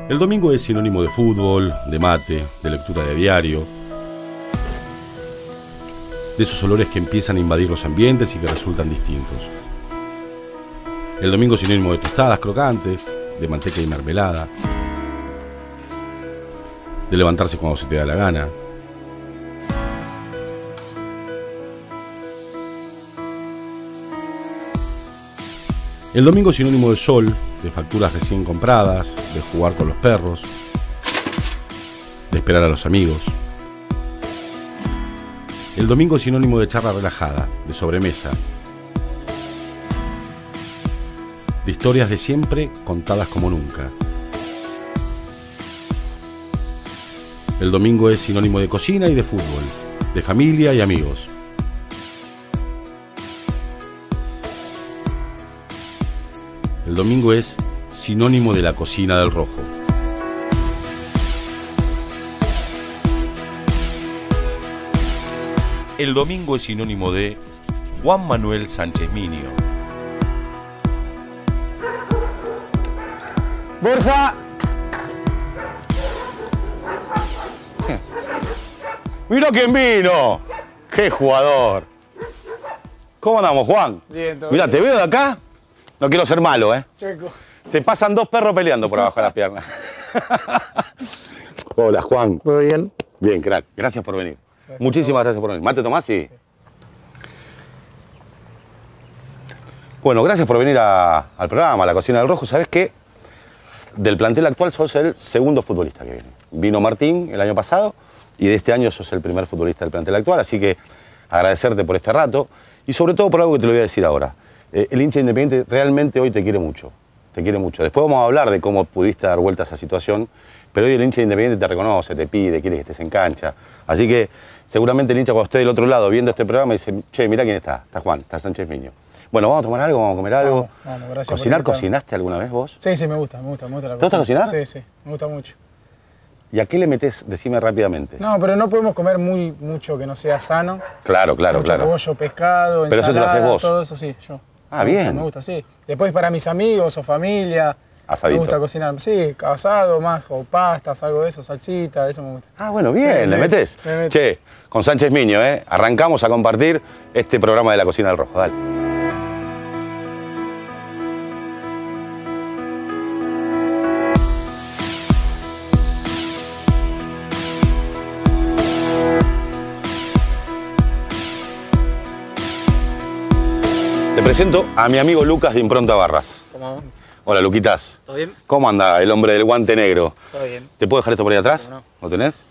El domingo es sinónimo de fútbol, de mate, de lectura de diario, de esos olores que empiezan a invadir los ambientes y que resultan distintos. El domingo es sinónimo de tostadas crocantes, de manteca y mermelada, de levantarse cuando se te da la gana. El domingo es sinónimo de sol, de facturas recién compradas, de jugar con los perros, de esperar a los amigos. El domingo es sinónimo de charla relajada, de sobremesa, de historias de siempre contadas como nunca. El domingo es sinónimo de cocina y de fútbol, de familia y amigos. El domingo es sinónimo de la cocina del Rojo. El domingo es sinónimo de Juan Manuel Sánchez Miño. ¡Bolsa! ¡Mira quién vino! ¡Qué jugador! ¿Cómo andamos, Juan? Bien, todo Mira, bien. te veo de acá. No quiero ser malo, ¿eh? Checo. Te pasan dos perros peleando por abajo de las piernas. Hola, Juan. ¿Todo bien? Bien, crack. Gracias por venir. Gracias Muchísimas gracias por venir. ¿Mate tomás? Sí. Bueno, gracias por venir al programa, a la Cocina del Rojo. ¿Sabés qué? Del plantel actual sos el segundo futbolista que viene. Vino Martín el año pasado y de este año sos el primer futbolista del plantel actual. Así que agradecerte por este rato y sobre todo por algo que te lo voy a decir ahora. El hincha independiente realmente hoy te quiere mucho. Te quiere mucho. Después vamos a hablar de cómo pudiste dar vuelta a esa situación, pero hoy el hincha independiente te reconoce, te pide, quiere que estés en cancha. Así que seguramente el hincha cuando esté del otro lado viendo este programa dice, che, mirá quién está. Está Juan, está Sánchez Miño. Bueno, ¿vamos a tomar algo? ¿Vamos a comer algo? Vamos, gracias. ¿Cocinar? ¿Cocinaste alguna vez vos? Sí, me gusta la cocina. ¿Te gusta cocinar? Sí, me gusta mucho. ¿Y a qué le metés? Decime rápidamente. No, pero no podemos comer mucho que no sea sano. Claro. Mucho pollo, pescado, Pero eso te lo ensalada, haces vos. todo eso sí, yo. Ah, Me bien. gusta, me gusta, sí. Después para mis amigos o familia, Asadito. me gusta cocinar. Sí, asado más, o pastas, algo de eso, salsita, eso me gusta. Ah, bueno, bien, Sí, ¿le metés? me meto. Che, con Sánchez Miño, arrancamos a compartir este programa de la Cocina del Rojo. Dale. Te presento a mi amigo Lucas de Impronta Barras. ¿Cómo? Hola, Luquitas. ¿Todo bien? ¿Cómo anda el hombre del guante negro? Todo bien. ¿Te puedo dejar esto por ahí atrás? cómo no. ¿Lo tenés?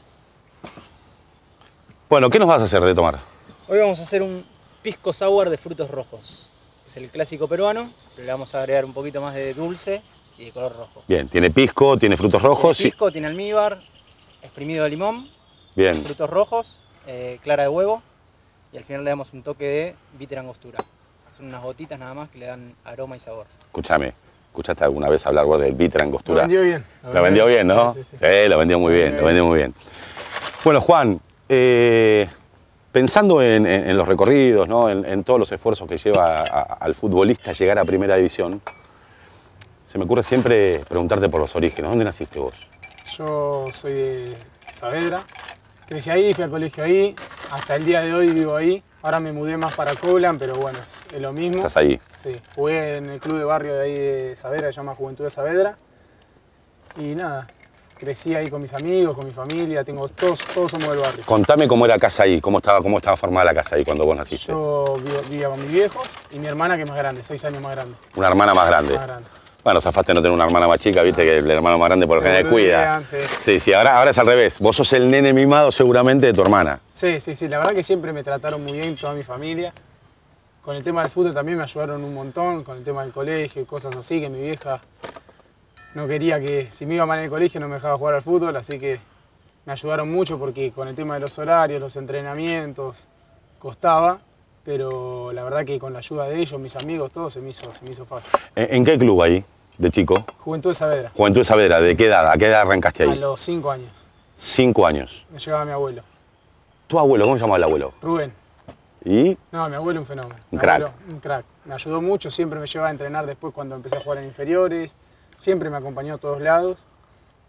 Bueno, ¿qué nos vas a hacer de tomar? Hoy vamos a hacer un pisco sour de frutos rojos. Es el clásico peruano, pero le vamos a agregar un poquito más de dulce y de color rojo. Bien, tiene pisco, tiene frutos rojos. Tiene pisco, tiene almíbar, exprimido de limón, Bien. frutos rojos, clara de huevo y al final le damos un toque de bitter angostura. Son unas gotitas nada más que le dan aroma y sabor. Escúchame, ¿escuchaste alguna vez hablar vos del bitter angostura? Lo vendió bien. Lo vendió bien, ¿no? Sí. Lo vendió muy bien, lo vendió muy bien. Bueno, Juan, pensando en los recorridos, ¿no? en todos los esfuerzos que lleva al futbolista llegar a primera división, se me ocurre siempre preguntarte por los orígenes. ¿Dónde naciste vos? Yo soy de Saavedra. Crecí ahí, fui al colegio ahí. Hasta el día de hoy vivo ahí. Ahora me mudé más para Coblan, pero bueno, es lo mismo. ¿Estás ahí? Sí, jugué en el club de barrio de ahí de Saavedra, se llama Juventud de Saavedra. Y nada, crecí ahí con mis amigos, con mi familia, todos somos del barrio. Contame cómo era la casa ahí, cómo estaba formada la casa ahí cuando vos naciste. Yo vivía con mis viejos y mi hermana que es más grande, 6 años más grande. Una hermana más grande. Más grande. Bueno, zafaste no tener una hermana más chica, viste que el hermano más grande por lo general cuida. Sí. Sí, ahora es al revés. Vos sos el nene mimado seguramente de tu hermana. Sí, la verdad que siempre me trataron muy bien toda mi familia. Con el tema del fútbol también me ayudaron un montón, con el tema del colegio y cosas así, que mi vieja no quería que, si me iba mal en el colegio, no me dejaba jugar al fútbol, así que me ayudaron mucho porque con el tema de los horarios, los entrenamientos, costaba, pero la verdad que con la ayuda de ellos, mis amigos, todo se me hizo fácil. ¿En qué club ahí, de chico? Juventud de Saavedra. Juventud de Saavedra, ¿de qué edad? ¿A qué edad arrancaste A ahí? los 5 años. 5 años. Me llevaba mi abuelo, ¿Tu abuelo, cómo se llamaba el abuelo? Rubén. ¿Y? No, mi abuelo un fenómeno. Un Mi crack. abuelo, un crack. Me ayudó mucho, siempre me llevaba a entrenar después cuando empecé a jugar en inferiores, siempre me acompañó a todos lados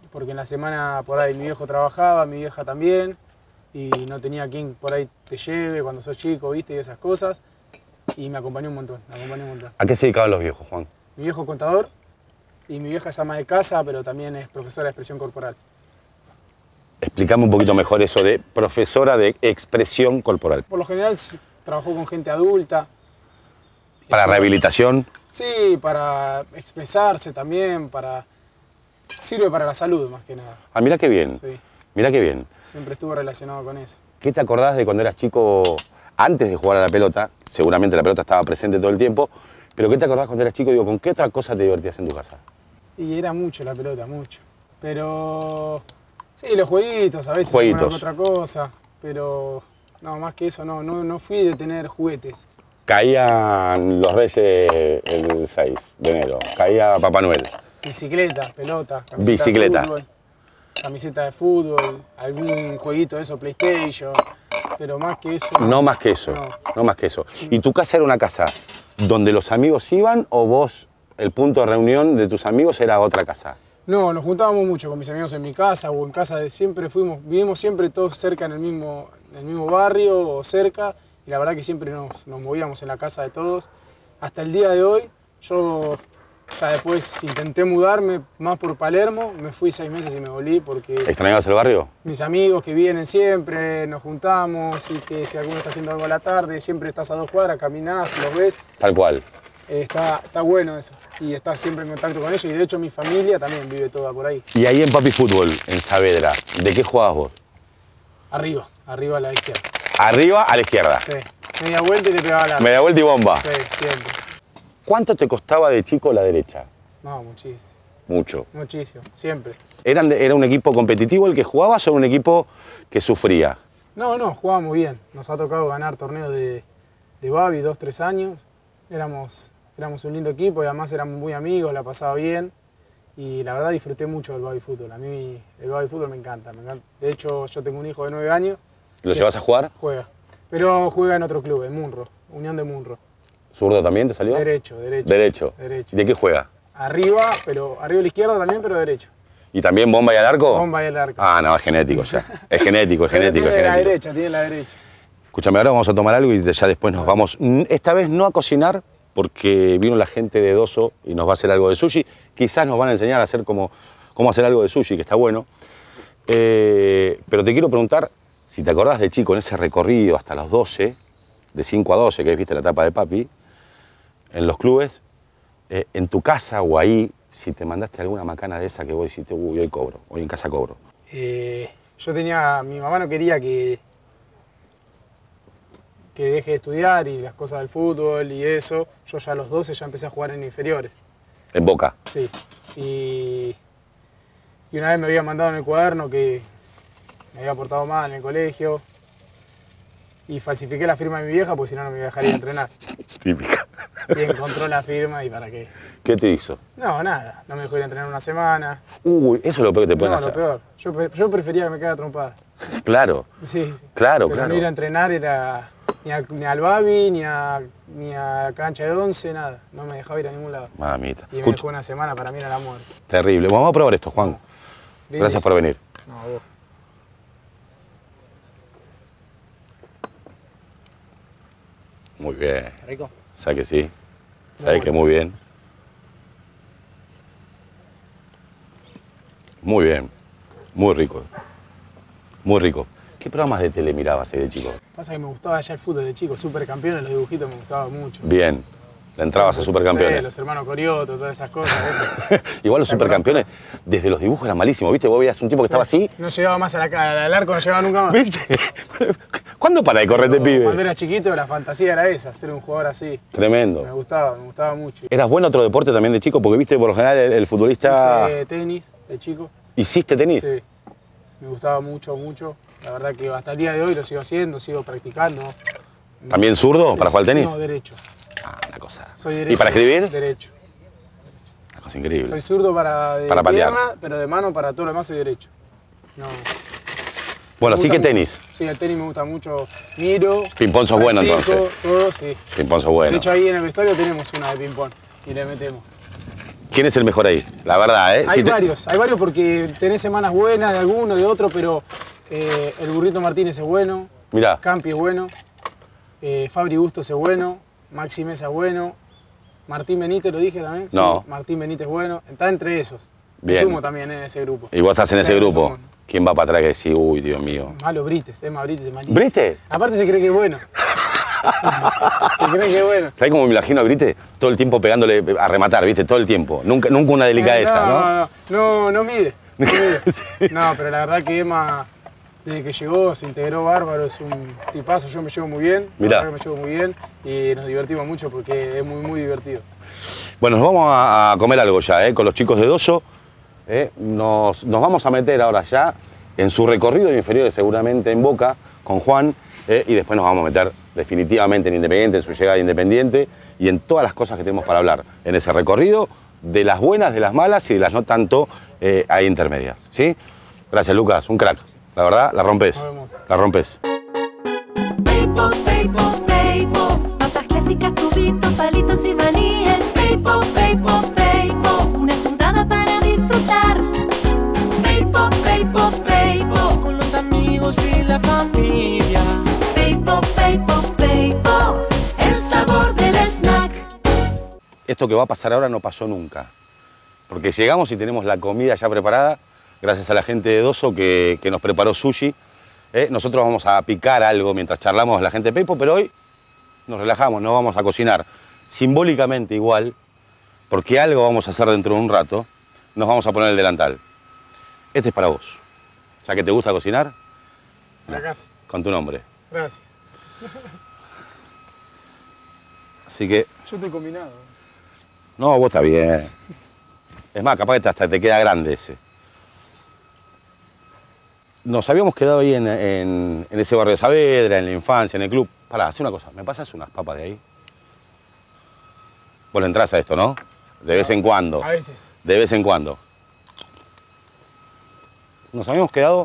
porque en la semana por ahí mi viejo trabajaba, mi vieja también, y no tenía quien por ahí te lleve cuando sos chico, viste, y esas cosas. Y me acompañó un montón, me acompañó un montón. ¿A qué se dedicaban los viejos, Juan? Mi viejo es contador y mi vieja es ama de casa, pero también es profesora de expresión corporal. Explícame un poquito mejor eso de profesora de expresión corporal. Por lo general trabajó con gente adulta. ¿Para rehabilitación? Sí, para expresarse también, sirve para la salud más que nada. Ah, mirá qué bien, Sí, mirá qué bien. siempre estuvo relacionado con eso. ¿Qué te acordás de cuando eras chico, antes de jugar a la pelota? Seguramente la pelota estaba presente todo el tiempo, pero ¿qué te acordás cuando eras chico? Digo, ¿con qué otra cosa te divertías en tu casa? Y era mucho la pelota, mucho. Pero sí, los jueguitos, a veces Jueguitos. otra cosa, pero no, más que eso no fui de tener juguetes. Caían los Reyes el 6 de enero, caía Papá Noel. Bicicleta, pelota, Bicicleta. de fútbol, camiseta de fútbol, algún jueguito de eso, PlayStation, pero más que eso. No más que eso, no más que eso. ¿Y tu casa era una casa donde los amigos iban o vos, el punto de reunión de tus amigos era otra casa? No, nos juntábamos mucho con mis amigos en mi casa o en casa de siempre, vivimos siempre todos cerca en el mismo barrio o cerca, y la verdad que siempre nos movíamos en la casa de todos. Hasta el día de hoy, yo ya después intenté mudarme más por Palermo, me fui 6 meses y me volví porque ¿Extrañabas el barrio? mis amigos que vienen siempre, nos juntamos y que si alguno está haciendo algo a la tarde, siempre estás a 2 cuadras, caminás, los ves. Tal cual. Está bueno eso y estás siempre en contacto con ellos y de hecho mi familia también vive toda por ahí. Y ahí en Papi Fútbol, en Saavedra, ¿de qué jugabas vos? Arriba a la izquierda. Arriba a la izquierda. Sí, media vuelta y le pegaba la. Media vuelta y bomba. Sí, siempre. ¿Cuánto te costaba de chico la derecha? No, muchísimo, Mucho. muchísimo, siempre. ¿Era un equipo competitivo el que jugabas o era un equipo que sufría? No, jugábamos bien. Nos ha tocado ganar torneos de Babi 2, 3 años. Éramos un lindo equipo y además éramos muy amigos, la pasaba bien. Y la verdad disfruté mucho del Babi Fútbol. A mí el Babi Fútbol me encanta. De hecho, yo tengo un hijo de 9 años. ¿Lo llevas a jugar? Juega. Pero juega en otro club, en Munro, Unión de Munro. ¿Zurdo también te salió? Derecho. Derecho. ¿De qué juega? Arriba a la izquierda también, pero derecho. ¿Y también bomba y al arco? Bomba y al arco. Ah, no, es genético ya. Es genético. Tiene la derecha. Escúchame, ahora vamos a tomar algo y ya después nos vamos. Esta vez no a cocinar, porque vino la gente de Doso y nos va a hacer algo de sushi. Quizás nos van a enseñar a hacer cómo hacer algo de sushi, que está bueno. Pero te quiero preguntar si te acordás de chico en ese recorrido hasta los 12, de 5 a 12, que viste la etapa de papi, en los clubes, en tu casa o ahí, si te mandaste alguna macana de esa que vos dijiste, uy, hoy cobro, hoy en casa cobro. Mi mamá no quería que deje de estudiar y las cosas del fútbol y eso. Yo ya a los 12 ya empecé a jugar en inferiores. ¿En Boca? Sí. Y una vez me había mandado en el cuaderno que me había portado mal en el colegio y falsifiqué la firma de mi vieja porque si no, no me iba a dejar ir a entrenar. Típica. Y encontró la firma y ¿para qué? ¿Qué te hizo? No, nada. No me dejó ir a entrenar una semana. Uy, eso es lo peor que te pueden hacer. No, lo peor. Yo prefería que me quedara trompada. Claro. Sí. Claro. No ir a entrenar era ni al Babi, ni a cancha de 11, nada. No me dejaba ir a ningún lado. Mamita. Y me dejó una semana, para mí era la muerte. Terrible. Vamos a probar esto, Juan. Gracias por venir. No, a vos. Muy bien. ¿Rico? ¿Sabes que sí? ¿Sabes que muy bien? Muy bien. Muy rico. Muy rico. ¿Qué programas de tele mirabas ahí de chico? Pasa que me gustaba ya el fútbol de chico, Supercampeones, los dibujitos me gustaban mucho. Bien. Le entrabas a Supercampeones. Sí, los hermanos Corioto, todas esas cosas. Igual los Supercampeones, desde los dibujos eran malísimos, ¿viste? Vos veías un tipo que estaba así. No llegaba más al arco, no llegaba nunca más. ¿Viste? ¿Cuándo para de correr de pibe? Cuando era chiquito la fantasía era esa, ser un jugador así. Tremendo. Me gustaba mucho. ¿Eras bueno otro deporte también de chico? Porque viste, por lo general, el futbolista... Hice tenis de chico. ¿Hiciste tenis? Sí. Me gustaba mucho. La verdad que hasta el día de hoy lo sigo haciendo, sigo practicando. ¿También zurdo para jugar al tenis? No, derecho. Ah, una cosa. Soy derecho. ¿Y para escribir? Derecho. Una cosa increíble. Soy zurdo para patear. pierna, pero de mano para todo lo demás soy derecho. No. Bueno, Me sí que gusta tenis. mucho. Sí, el tenis me gusta mucho. Miro. Ping-pong sos bueno, practico, entonces. Todo, sí. Ping-pong sos bueno. De hecho, ahí en el vestuario tenemos una de ping-pong y le metemos. ¿Quién es el mejor ahí? La verdad, ¿eh? Hay varios porque tenés semanas buenas de alguno, de otro, pero el Burrito Martínez es bueno, Mirá. Campi es bueno, Fabri Bustos es bueno, Maxi Mesa es bueno, Martín Benítez, ¿lo dije también? No. Sí, Martín Benítez es bueno, está entre esos. Me Bien. sumo también en ese grupo. Y vos estás en ese Sí, grupo. somos. ¿Quién va para atrás que decís, uy, Dios mío? Malo Brites, Emma Brites es malísimo. ¿Brite? Aparte se cree que es bueno. Se cree que es bueno. ¿Sabés cómo me imagino a Brite? Todo el tiempo pegándole a rematar, ¿viste? Todo el tiempo. Nunca una delicadeza, ¿no? No mide. No mide. No, pero la verdad que Emma, desde que llegó, se integró bárbaro, es un tipazo, yo me llevo muy bien. Mirá. La verdad que me llevo muy bien y nos divertimos mucho porque es muy divertido. Bueno, nos vamos a comer algo ya, ¿eh? Con los chicos de Doso. Nos vamos a meter ahora ya en su recorrido de inferiores, seguramente en Boca, con Juan, y después nos vamos a meter definitivamente en Independiente, en su llegada a Independiente y en todas las cosas que tenemos para hablar en ese recorrido, de las buenas, de las malas y de las no tanto ahí intermedias, ¿sí? Gracias, Lucas, un crack. La verdad, la rompes. Nos vemos. La rompes. Peipo, peipo, peipo, papas clásicas, cubitos, palitos y maníes. Peipo, peipo, peipo, una juntada para disfrutar. Peipo, peipo, peipo, Con los amigos y la familia. peipo, peipo, peipo, el sabor del snack. Esto que va a pasar ahora no pasó nunca. Porque llegamos y tenemos la comida ya preparada, gracias a la gente de Doso que nos preparó sushi. Nosotros vamos a picar algo mientras charlamos con la gente de Peipo, pero hoy nos relajamos, no vamos a cocinar. Simbólicamente igual, porque algo vamos a hacer dentro de un rato, nos vamos a poner el delantal. Este es para vos. Ya que te gusta cocinar, La casa. con tu nombre. Gracias. Así que, Yo estoy combinado. no, vos está bien. Es más, capaz que hasta te queda grande ese. Nos habíamos quedado ahí en ese barrio de Saavedra, en la infancia, en el club. Pará, hace una cosa, ¿me pasas unas papas de ahí? Vos le entrás a esto, ¿no? De vez en cuando. A veces. De vez en cuando. Nos habíamos quedado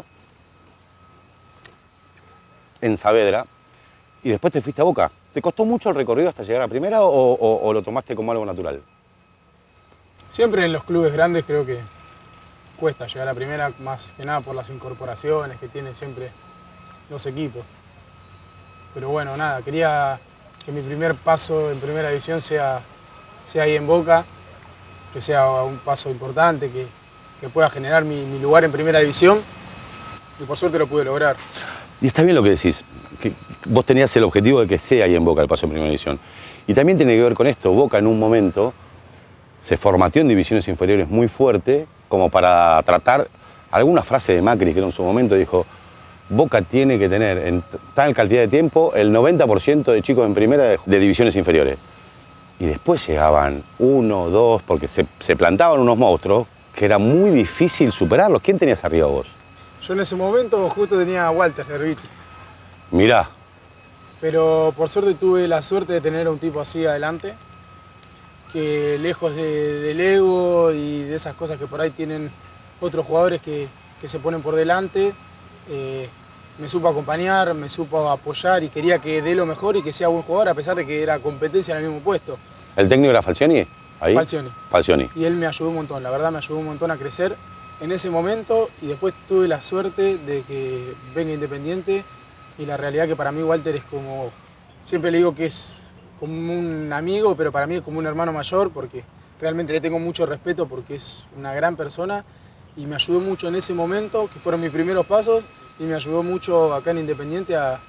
en Saavedra y después te fuiste a Boca. ¿Te costó mucho el recorrido hasta llegar a primera o lo tomaste como algo natural? Siempre en los clubes grandes creo que cuesta llegar a primera, más que nada por las incorporaciones que tienen siempre los equipos. Pero bueno, nada, quería que mi primer paso en primera división sea ahí en Boca, que sea un paso importante, que pueda generar mi lugar en primera división y por suerte lo pude lograr. Y está bien lo que decís, que vos tenías el objetivo de que sea ahí en Boca el paso en primera división. Y también tiene que ver con esto, Boca en un momento se formateó en divisiones inferiores muy fuerte, como para tratar, alguna frase de Macri que en su momento dijo, Boca tiene que tener en tal cantidad de tiempo el 90% de chicos en primera de divisiones inferiores. Y después llegaban 1, 2, porque se plantaban unos monstruos que era muy difícil superarlos. ¿Quién tenías arriba vos? Yo en ese momento justo tenía a Walter Herbiti, Mirá, pero por suerte tuve la suerte de tener a un tipo así adelante, que lejos del ego y de esas cosas que por ahí tienen otros jugadores que se ponen por delante, me supo acompañar, me supo apoyar y quería que dé lo mejor y que sea buen jugador a pesar de que era competencia en el mismo puesto. ¿el técnico era Falcioni? ¿Ahí? Falcioni. Falcioni. Y él me ayudó un montón, la verdad me ayudó un montón a crecer en ese momento y después tuve la suerte de que venga Independiente y la realidad que para mí Walter es como, siempre le digo que es como un amigo, pero para mí es como un hermano mayor porque realmente le tengo mucho respeto porque es una gran persona y me ayudó mucho en ese momento, que fueron mis primeros pasos, y me ayudó mucho acá en Independiente a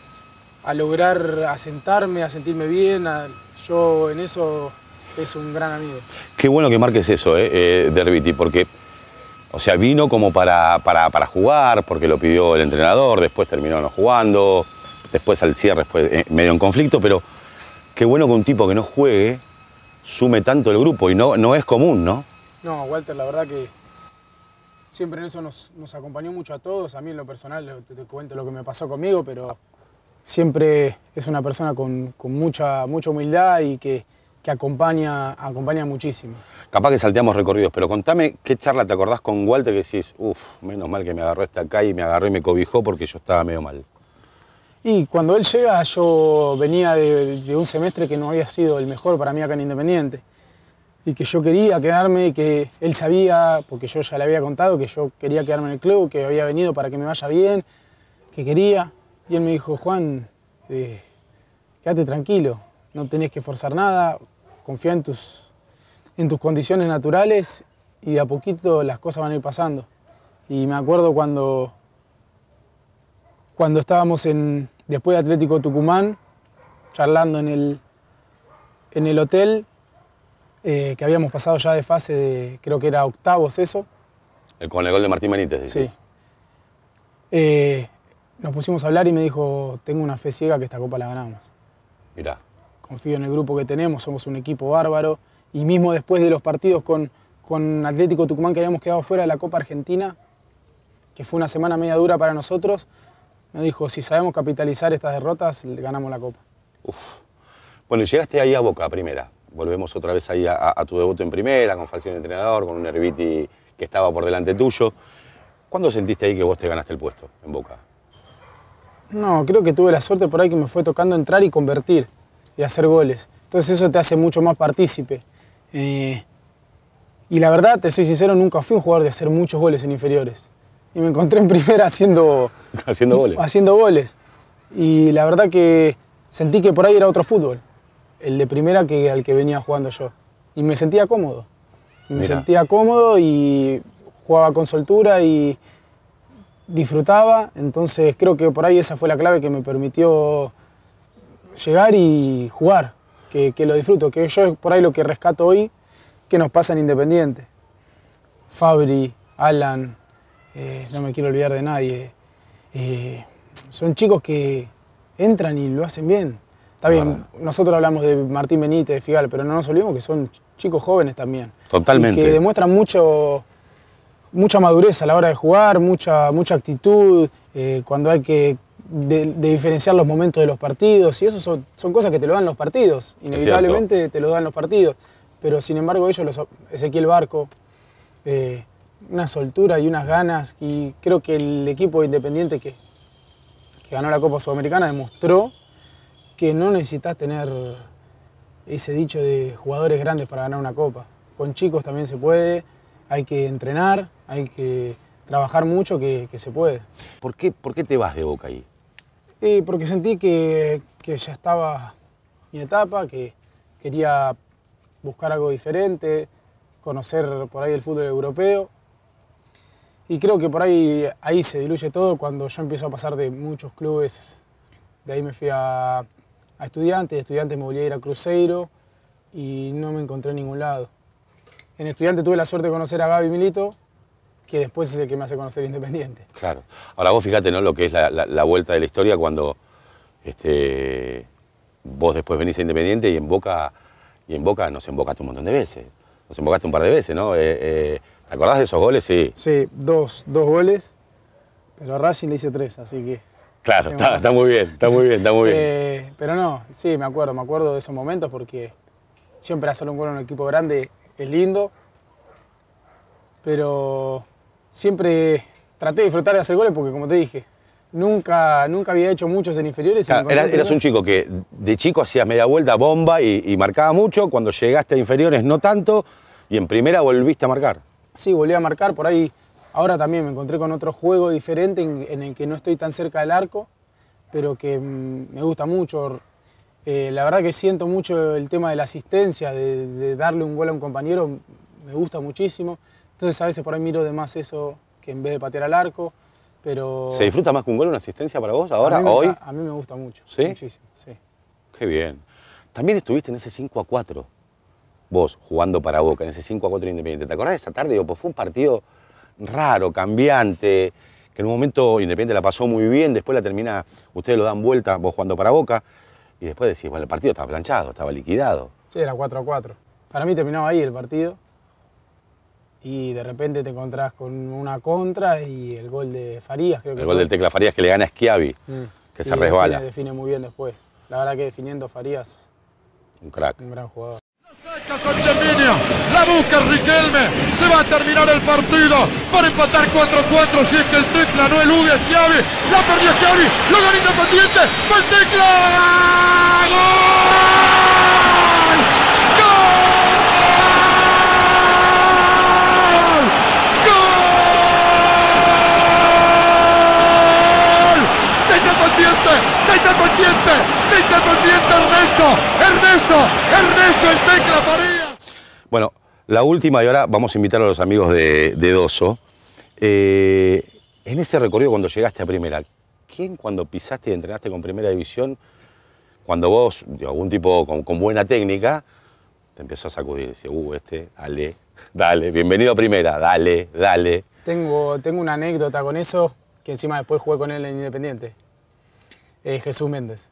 lograr asentarme, a sentirme bien. Yo en eso es un gran amigo. Qué bueno que marques eso, Herbiti, porque, o sea, vino como para jugar, porque lo pidió el entrenador, después terminó no jugando, después al cierre fue medio en conflicto, pero qué bueno que un tipo que no juegue sume tanto el grupo y no es común, ¿no? No, Walter, la verdad que siempre en eso nos acompañó mucho a todos. A mí en lo personal te cuento lo que me pasó conmigo, pero siempre es una persona con mucha humildad y que acompaña muchísimo. Capaz que salteamos recorridos, pero contame qué charla te acordás con Walter que decís, menos mal que me agarró esta acá y me agarró y me cobijó porque yo estaba medio mal. Y cuando él llega, yo venía de un semestre que no había sido el mejor para mí acá en Independiente. y que yo quería quedarme, y que él sabía, porque yo ya le había contado, que yo quería quedarme en el club, que había venido para que me vaya bien, que quería. Y él me dijo, Juan, quédate tranquilo, no tenés que forzar nada, confía en tus condiciones naturales y de a poquito las cosas van a ir pasando. Y me acuerdo cuando estábamos después de Atlético Tucumán, charlando en el hotel, que habíamos pasado ya de fase de, creo que era octavos eso. Con el gol de Martín Benítez. Sí. Nos pusimos a hablar y me dijo, tengo una fe ciega que esta copa la ganamos. Mirá. Confío en el grupo que tenemos, somos un equipo bárbaro. Y mismo después de los partidos con Atlético Tucumán, que habíamos quedado fuera de la Copa Argentina, que fue una semana media dura para nosotros, me dijo, si sabemos capitalizar estas derrotas, ganamos la Copa. Uf. Bueno, y llegaste ahí a Boca, primera. Volvemos otra vez ahí a tu debut en primera, con Falcioni entrenador, con un Erviti que estaba por delante tuyo. ¿Cuándo sentiste ahí que vos te ganaste el puesto en Boca? No, creo que tuve la suerte por ahí que me fue tocando entrar y convertir y hacer goles. Entonces eso te hace mucho más partícipe. Y la verdad, te soy sincero, nunca fui un jugador de hacer muchos goles en inferiores. Y me encontré en primera haciendo goles. Y la verdad que sentí que por ahí era otro fútbol, el de primera que al que venía jugando yo. Y me sentía cómodo. Y jugaba con soltura y disfrutaba. Entonces creo que por ahí esa fue la clave que me permitió llegar y jugar. Que lo disfruto, que yo por ahí lo que rescato hoy, que nos pasa en Independiente. Fabri, Alan, no me quiero olvidar de nadie. Son chicos que entran y lo hacen bien. Está bien, nosotros hablamos de Martín Benítez, de Figal, pero no nos olvidemos que son chicos jóvenes también. Totalmente. Y que demuestran mucha madurez a la hora de jugar, mucha actitud, cuando hay que de diferenciar los momentos de los partidos. Y eso son cosas que te lo dan los partidos. Inevitablemente te lo dan los partidos. Pero sin embargo ellos, Ezequiel Barco, una soltura y unas ganas. Y creo que el equipo Independiente que ganó la Copa Sudamericana demostró que no necesitas tener ese dicho de jugadores grandes para ganar una copa. Con chicos también se puede, hay que entrenar, hay que trabajar mucho, que se puede. ¿Por qué te vas de Boca ahí? Porque sentí que ya estaba mi etapa, que quería buscar algo diferente, conocer por ahí el fútbol europeo. Y creo que por ahí se diluye todo cuando yo empiezo a pasar de muchos clubes. De ahí me fui a Estudiantes, de Estudiantes me volví a ir a Cruzeiro y no me encontré en ningún lado. En Estudiantes tuve la suerte de conocer a Gaby Milito, que después es el que me hace conocer Independiente. Claro. Ahora vos fíjate, ¿no?, lo que es la vuelta de la historia cuando vos después venís a Independiente y en Boca nos embocaste un montón de veces. Nos embocaste un par de veces, ¿no? ¿Te acordás de esos goles? Sí. Sí, dos goles, pero a Racing le hice 3, así que... Claro, está muy bien. Pero no, sí, me acuerdo de esos momentos porque siempre hacer un gol en un equipo grande es lindo, pero siempre traté de disfrutar de hacer goles porque, como te dije, nunca había hecho muchos en inferiores. Claro, eras un chico que de chico hacías media vuelta, bomba y marcaba mucho. Cuando llegaste a inferiores no tanto y en primera volviste a marcar. Sí, volví a marcar por ahí. Ahora también me encontré con otro juego diferente en el que no estoy tan cerca del arco, pero que me gusta mucho. La verdad que siento mucho el tema de la asistencia, de darle un gol a un compañero, me gusta muchísimo. Entonces a veces por ahí miro de más eso que en vez de patear al arco, pero... ¿Se disfruta más que un gol una asistencia para vos ahora, hoy? A mí me gusta mucho. ¿Sí? Muchísimo, sí. Qué bien. También estuviste en ese 5-4, vos jugando para Boca, en ese 5-4 Independiente. ¿Te acordás de esa tarde? Pues fue un partido raro, cambiante, que en un momento Independiente la pasó muy bien, después la termina, ustedes lo dan vuelta, vos jugando para Boca, y después decís, bueno, el partido estaba planchado, estaba liquidado. Sí, era 4-4. Para mí terminaba ahí el partido, y de repente te encontrás con una contra y el gol de Farías, creo que el gol del Tecla Farías que le gana a Schiavi, que se resbala. Define muy bien después. La verdad que definiendo Farías, un crack. Un gran jugador. Saca Sánchez Miño, la busca Riquelme, se va a terminar el partido para empatar 4-4 si es que el Tecla no elude a Schiavi, la perdió Schiavi, lo gana Independiente, ¡va el Tecla! ¡Gol! ¡Gol! la última, y ahora vamos a invitar a los amigos de Dosso. En ese recorrido cuando llegaste a primera, ¿quién cuando pisaste y entrenaste con primera división, cuando vos, algún tipo con buena técnica, te empezó a sacudir? Decía, dale, dale, bienvenido a primera, dale, dale. Tengo una anécdota con eso, que encima después jugué con él en Independiente. Jesús Méndez.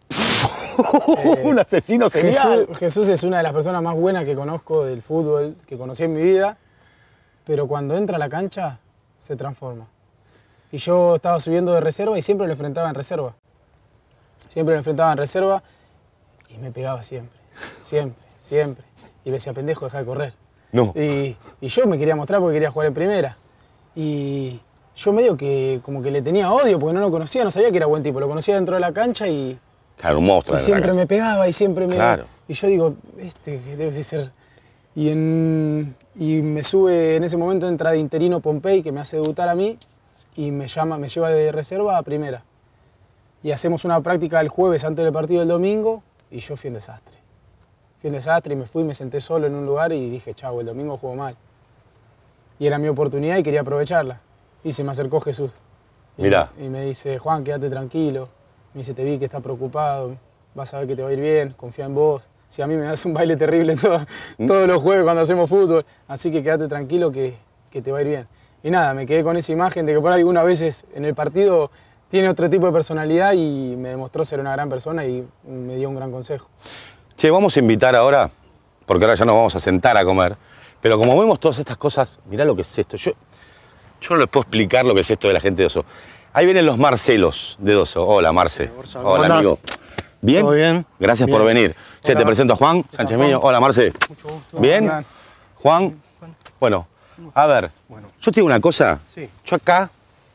Un asesino serial. Jesús es una de las personas más buenas que conozco del fútbol, que conocí en mi vida, pero cuando entra a la cancha se transforma. Y yo estaba subiendo de reserva y siempre lo enfrentaba en reserva. Siempre lo enfrentaba en reserva y me pegaba siempre, siempre, siempre. Y me decía, pendejo, deja de correr. No. Y yo me quería mostrar porque quería jugar en primera. Y yo medio que como que le tenía odio porque no lo conocía, no sabía que era buen tipo. Lo conocía dentro de la cancha y... Claro, un monstruo. Y siempre me pegaba y siempre me... Claro. Y yo digo, que debe ser... Y me sube, en ese momento entra de interino Pompey, que me hace debutar a mí, y me lleva de reserva a primera. Y hacemos una práctica el jueves antes del partido del domingo, y yo fui un desastre. Fui un desastre y me fui, me senté solo en un lugar y dije, chau, el domingo juego mal. Y era mi oportunidad y quería aprovecharla. Y se me acercó Jesús. Mirá. Y me dice, Juan, quédate tranquilo. Me dice, te vi que estás preocupado, vas a ver que te va a ir bien, confía en vos. Si a mí me das un baile terrible todos los jueves cuando hacemos fútbol, así que quédate tranquilo que te va a ir bien. Y nada, me quedé con esa imagen de que por ahí algunas veces en el partido tiene otro tipo de personalidad y me demostró ser una gran persona y me dio un gran consejo. Che, vamos a invitar ahora, porque ahora ya nos vamos a sentar a comer, pero como vemos todas estas cosas, mirá lo que es esto. Yo no les puedo explicar lo que es esto de la gente de Dosso. Ahí vienen los Marcelos de Dosso. Hola, Marce. Hola, amigo. ¿Bien? ¿Todo bien? Gracias por venir. Che, te presento a Juan Sánchez Miño. Hola, Marce. Mucho gusto. ¿Bien? Hola. Juan. Bueno, a ver, yo te digo una cosa. Sí. Yo acá,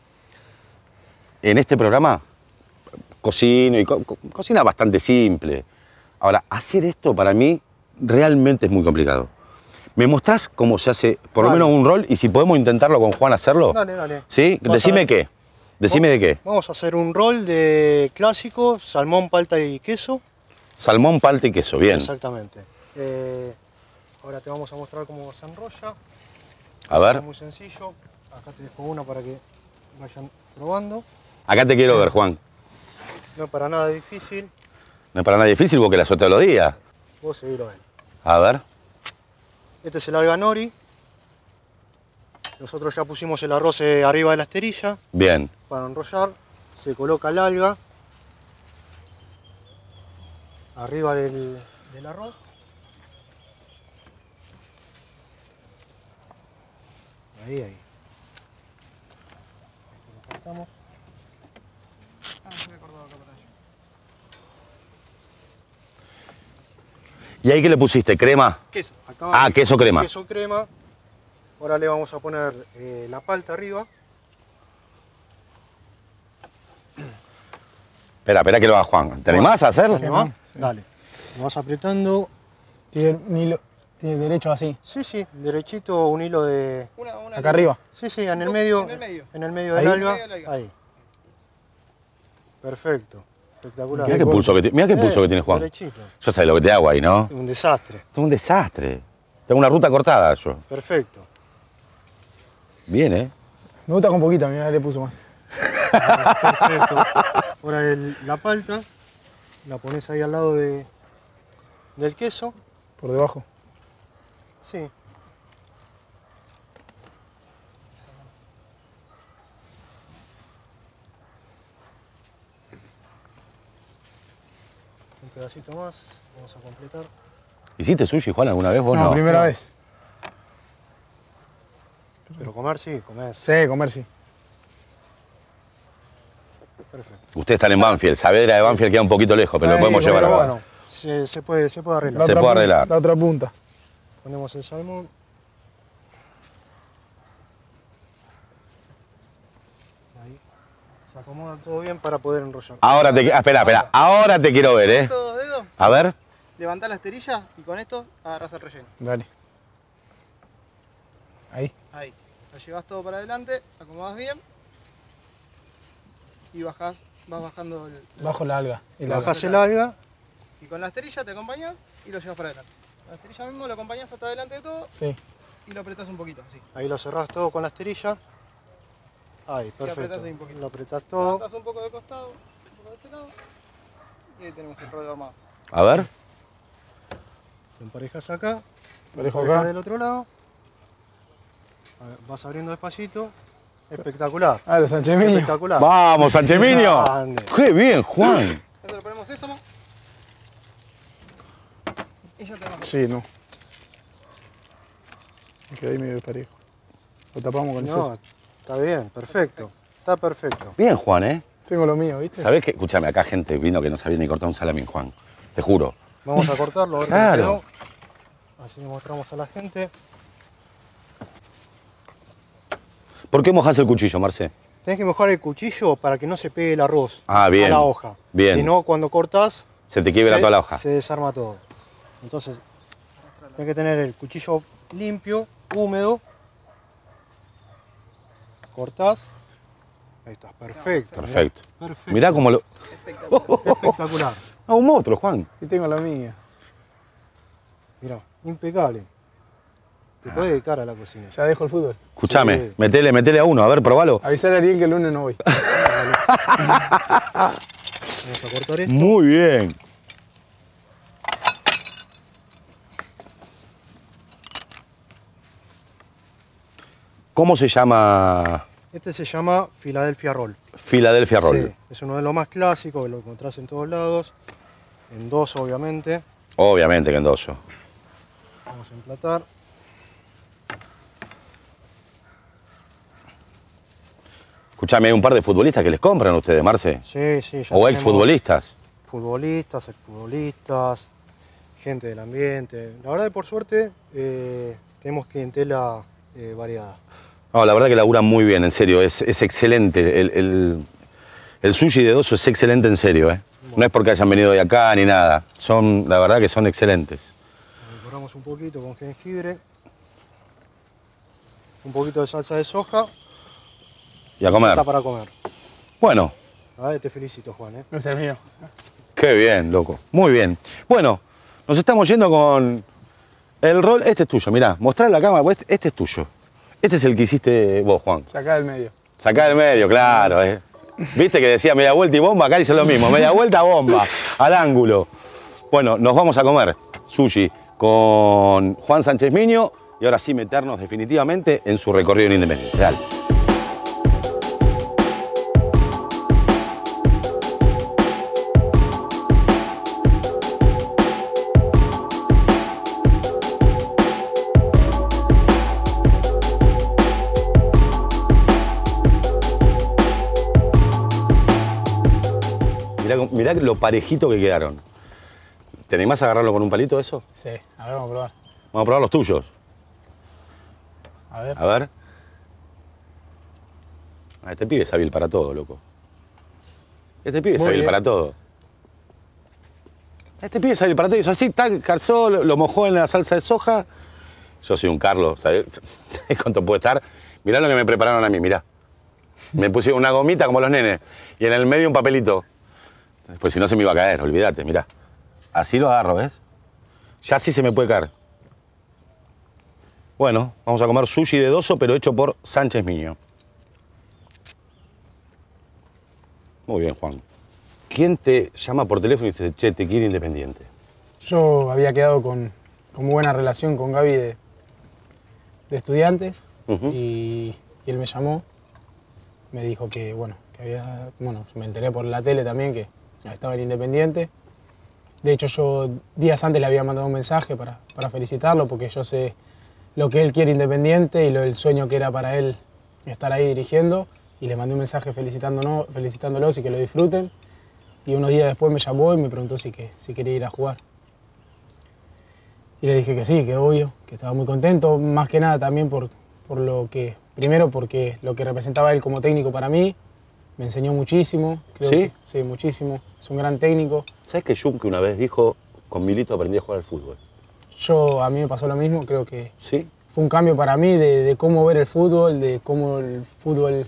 en este programa, cocino y cocina bastante simple. Ahora, hacer esto para mí realmente es muy complicado. ¿Me mostrás cómo se hace, por lo menos un rol? Y si podemos intentarlo con Juan hacerlo. Dale, dale. ¿Sí? Decime qué. Decime de qué. Vamos a hacer un rol de clásico, salmón, palta y queso. Salmón, palta y queso, bien. Exactamente. Ahora te vamos a mostrar cómo se enrolla. A ver. Es muy sencillo. Acá te dejo una para que vayan probando. Acá te quiero ver, Juan. No es para nada difícil. No es para nada difícil porque la suelto todos los días. Vos seguilo a él. A ver. Este es el alga nori. Nosotros ya pusimos el arroz arriba de la esterilla. Bien. Para enrollar, se coloca el alga arriba del arroz. Ahí. Lo cortamos. ¿Y ahí qué le pusiste? ¿Crema? Queso. Ah, queso crema. Queso crema. Ahora le vamos a poner la palta arriba. Espera que lo haga Juan. ¿Te animás a hacerlo? ¿Te animás? Dale. Lo vas apretando. Tiene un hilo, tiene derecho así. Sí, derechito, un hilo de... Acá arriba. Sí, en el medio. En el medio del Ahí. alga. Ahí. Perfecto. Espectacular. Mirá qué pulso que tiene Juan. Derechito. Yo sabés lo que te hago ahí, ¿no? Un desastre. Es un desastre. Tengo una ruta cortada yo. Perfecto. Bien, ¿eh? Me gusta con poquito, mira, le puso más. Perfecto. Ahora la palta la pones ahí al lado del queso. Por debajo. Sí. Un pedacito más, vamos a completar. ¿Hiciste sushi, Juan, alguna vez vos? No, Primera vez. Pero comer sí, comés. Sí, comer sí. Perfecto. Ustedes están en Banfield. Saavedra de Banfield queda un poquito lejos, pero lo podemos sí, llevar pero acá. Bueno, se puede arreglar. Se puede arreglar. La otra punta. Ponemos el salmón. Ahí. Se acomoda todo bien para poder enrollar. Ahora espera. Ahora te quiero ver, ¿eh? Estos dedos, A ver. levantás la esterilla y con esto agarrás el relleno. Dale. Ahí. Ahí. Lo llevas todo para adelante, acomodás bien y vas bajando Bajo la alga. Bajás el alga. y con la esterilla te acompañás y lo llevas para adelante. La esterilla mismo lo acompañás hasta adelante de todo Sí. y lo apretás un poquito, así. Ahí lo cerrás todo con la esterilla. Ahí, perfecto. apretás ahí un poquito. Lo apretás todo. Levantás un poco de costado, un poco de este lado. Y ahí tenemos el rollo armado. A ver. Lo emparejas acá. Parejo Emparejas acá. del otro lado. A ver, vas abriendo despacito. Espectacular. Ah, los Sanchemiño. Espectacular. Vamos, Sancheminio. Grande. Qué bien, Juan. Entonces le ponemos sésamo. Y ya tenemos. Sí, no. Me quedé ahí medio parejo. Lo tapamos con No, eso. está bien, perfecto. Está perfecto. Bien, Juan, ¿eh? Tengo lo mío, ¿viste? ¿Sabés qué? Escúchame, acá gente vino que no sabía ni cortar un salami, Juan. Te juro. Vamos a cortarlo, a ver Claro. cómo quedó. Así le mostramos a la gente. ¿Por qué mojás el cuchillo, Marce? Tenés que mojar el cuchillo para que no se pegue el arroz Ah, bien. a la hoja. Bien. Si no, cuando cortás, Se te quiebra toda la hoja. Se desarma todo. Entonces, tenés que tener el cuchillo limpio, húmedo. Cortás. Ahí está, perfecto. Perfecto. Perfecto. Mirá cómo lo... Espectacular. Ah, un monstruo, Juan. Y tengo lo mío. Mirá, impecable. Te podés dedicar a la cocina. Ya dejo el fútbol. Escúchame, Sí. metele a uno, a ver, probalo. Avisar a Ariel que el lunes no voy. Vamos a cortar esto. Muy bien. ¿Cómo se llama Este se llama Philadelphia Roll. Philadelphia Roll? Sí, es uno de los más clásicos, lo encontrás en todos lados. En dos, obviamente. Obviamente que endoso. Vamos a emplatar. Escúchame, hay un par de futbolistas que les compran a ustedes, Marce. Sí, sí. Ya O tenemos exfutbolistas. Futbolistas, exfutbolistas, gente del ambiente. La verdad que por suerte tenemos clientela variada. No, la verdad que laburan muy bien, en serio. Es excelente. El sushi de Doso es excelente, en serio. No es porque hayan venido de acá ni nada. La verdad que son excelentes. Decoramos un poquito con jengibre. Un poquito de salsa de soja. Y a comer. Está para comer. Bueno, A ver, te felicito, Juan. No es el mío. qué bien, loco. Muy bien. Bueno, nos estamos yendo con el rol. Este es tuyo, mirá. Mostrá la cámara, pues este es tuyo. Este es el que hiciste vos, Juan. Sacá del medio. Sacá del medio, claro. Viste que decía media vuelta y bomba, acá dice lo mismo. Media vuelta, bomba, al ángulo. Bueno, nos vamos a comer sushi con Juan Sánchez Miño y ahora sí meternos definitivamente en su recorrido en Independiente. Dale. Mirá lo parejito que quedaron. ¿Te animás a agarrarlo con un palito eso? Sí, a ver, vamos a probar. Vamos a probar los tuyos. A ver. A ver. Este pibe es hábil para todo, loco. Este pibe es Muy hábil bien. para todo. Este pibe es hábil para todo. Hizo así, tac, calzó, lo mojó en la salsa de soja. Yo soy un Carlos, ¿sabes? ¿Sabés cuánto puede estar? Mirá lo que me prepararon a mí, mirá. Me pusieron una gomita como los nenes y en el medio un papelito. Pues si no se me iba a caer, olvídate, mirá. Así lo agarro, ¿ves? Ya sí se me puede caer. Bueno, vamos a comer sushi de Doso, pero hecho por Sánchez Miño. Muy bien, Juan. ¿Quién te llama por teléfono y dice, che, te quiere Independiente? Yo había quedado con muy buena relación con Gaby de estudiantes y él me llamó, me dijo que, bueno, me enteré por la tele también que estaba en Independiente. De hecho, yo días antes le había mandado un mensaje para felicitarlo porque yo sé lo que él quiere Independiente y el sueño que era para él estar ahí dirigiendo. Y le mandé un mensaje felicitándolos y que lo disfruten. Y unos días después me llamó y me preguntó si quería ir a jugar. Y le dije que sí, que obvio, que estaba muy contento. Más que nada también primero porque lo que representaba él como técnico para mí, me enseñó muchísimo. ¿Sí? Sí, muchísimo. Es un gran técnico. ¿Sabes que Junque una vez dijo, con Milito aprendí a jugar al fútbol? A mí me pasó lo mismo, creo que ¿Sí? fue un cambio para mí de cómo ver el fútbol, de cómo el fútbol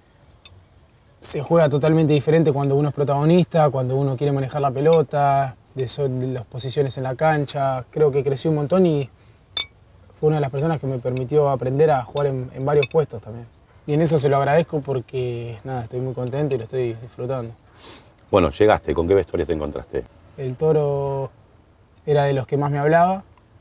se juega totalmente diferente cuando uno es protagonista, cuando uno quiere manejar la pelota, de las posiciones en la cancha. Creo que crecí un montón y fue una de las personas que me permitió aprender a jugar en varios puestos también. Y en eso se lo agradezco porque nada, estoy muy contento y lo estoy disfrutando. Bueno, llegaste, ¿con qué vestuario te encontraste? El Toro era de los que más me hablaba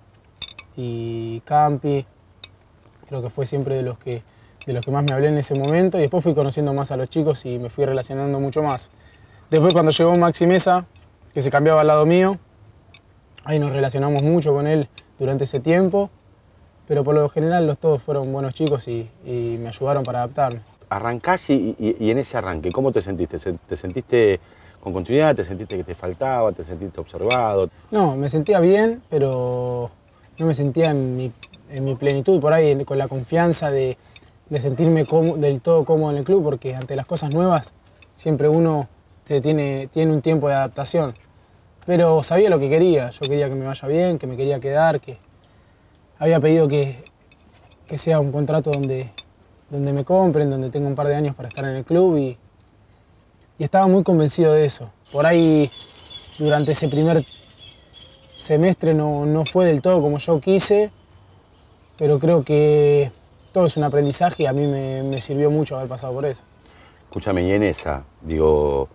y Campi creo que fue siempre de los que más me hablé en ese momento, y después fui conociendo más a los chicos y me fui relacionando mucho más. Después cuando llegó Maxi Mesa, que se cambiaba al lado mío, ahí nos relacionamos mucho con él durante ese tiempo, pero por lo general todos fueron buenos chicos y me ayudaron para adaptarme. Arrancás y en ese arranque, ¿cómo te sentiste? ¿Te sentiste con continuidad? ¿Te sentiste que te faltaba? ¿Te sentiste observado? No, me sentía bien, pero no me sentía en mi plenitud, por ahí con la confianza de sentirme del todo cómodo en el club, porque ante las cosas nuevas siempre uno tiene un tiempo de adaptación. Pero sabía lo que quería, yo quería que me vaya bien, que me quería quedar, que había pedido que sea un contrato donde me compren, donde tenga un par de años para estar en el club y estaba muy convencido de eso. Por ahí durante ese primer semestre no fue del todo como yo quise, pero creo que todo es un aprendizaje y a mí me sirvió mucho haber pasado por eso. Escúchame, y en esa, digo,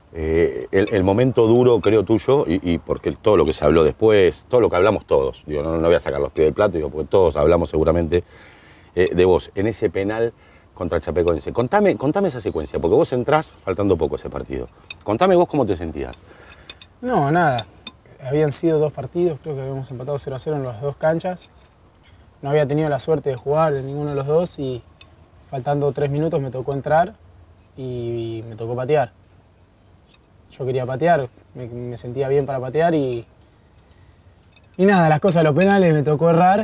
el momento duro, creo, tuyo, y porque todo lo que se habló después, todo lo que hablamos todos, digo, no voy a sacar los pies del plato, digo, porque todos hablamos seguramente de vos, en ese penal contra el Chapecoense. Contame esa secuencia, porque vos entrás faltando poco ese partido. Contame vos cómo te sentías. No, nada. Habían sido 2 partidos, creo que habíamos empatado 0-0 en las 2 canchas. No había tenido la suerte de jugar en ninguno de los dos y faltando 3 minutos me tocó entrar y me tocó patear. Yo quería patear, me sentía bien para patear y nada, las cosas de los penales me tocó errar.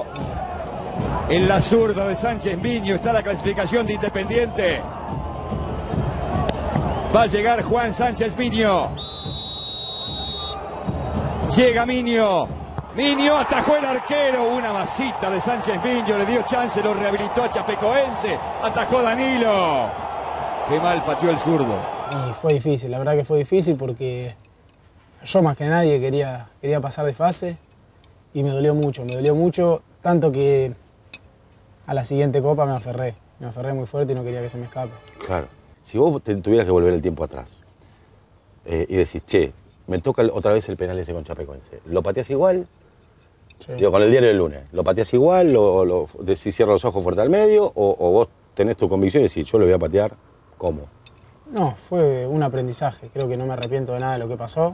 En la zurda de Sánchez Miño está la clasificación de Independiente. Va a llegar Juan Sánchez Miño. Llega Miño. Miño atajó el arquero. Una masita de Sánchez Miño. Le dio chance, lo rehabilitó a Chapecoense. Atajó Danilo. Qué mal pateó el zurdo. Y fue difícil, la verdad que fue difícil porque yo más que nadie quería pasar de fase y me dolió mucho, tanto que a la siguiente copa me aferré muy fuerte y no quería que se me escape. Claro. Si vos tuvieras que volver el tiempo atrás y decís, che, me toca otra vez el penal ese con Chapecoense, ¿lo pateás igual? Sí. Digo, con el diario del lunes, ¿lo pateás igual? ¿Decís cierro los ojos fuerte al medio? ¿O vos tenés tu convicción y decís, yo lo voy a patear? ¿Cómo? No, fue un aprendizaje. Creo que no me arrepiento de nada de lo que pasó.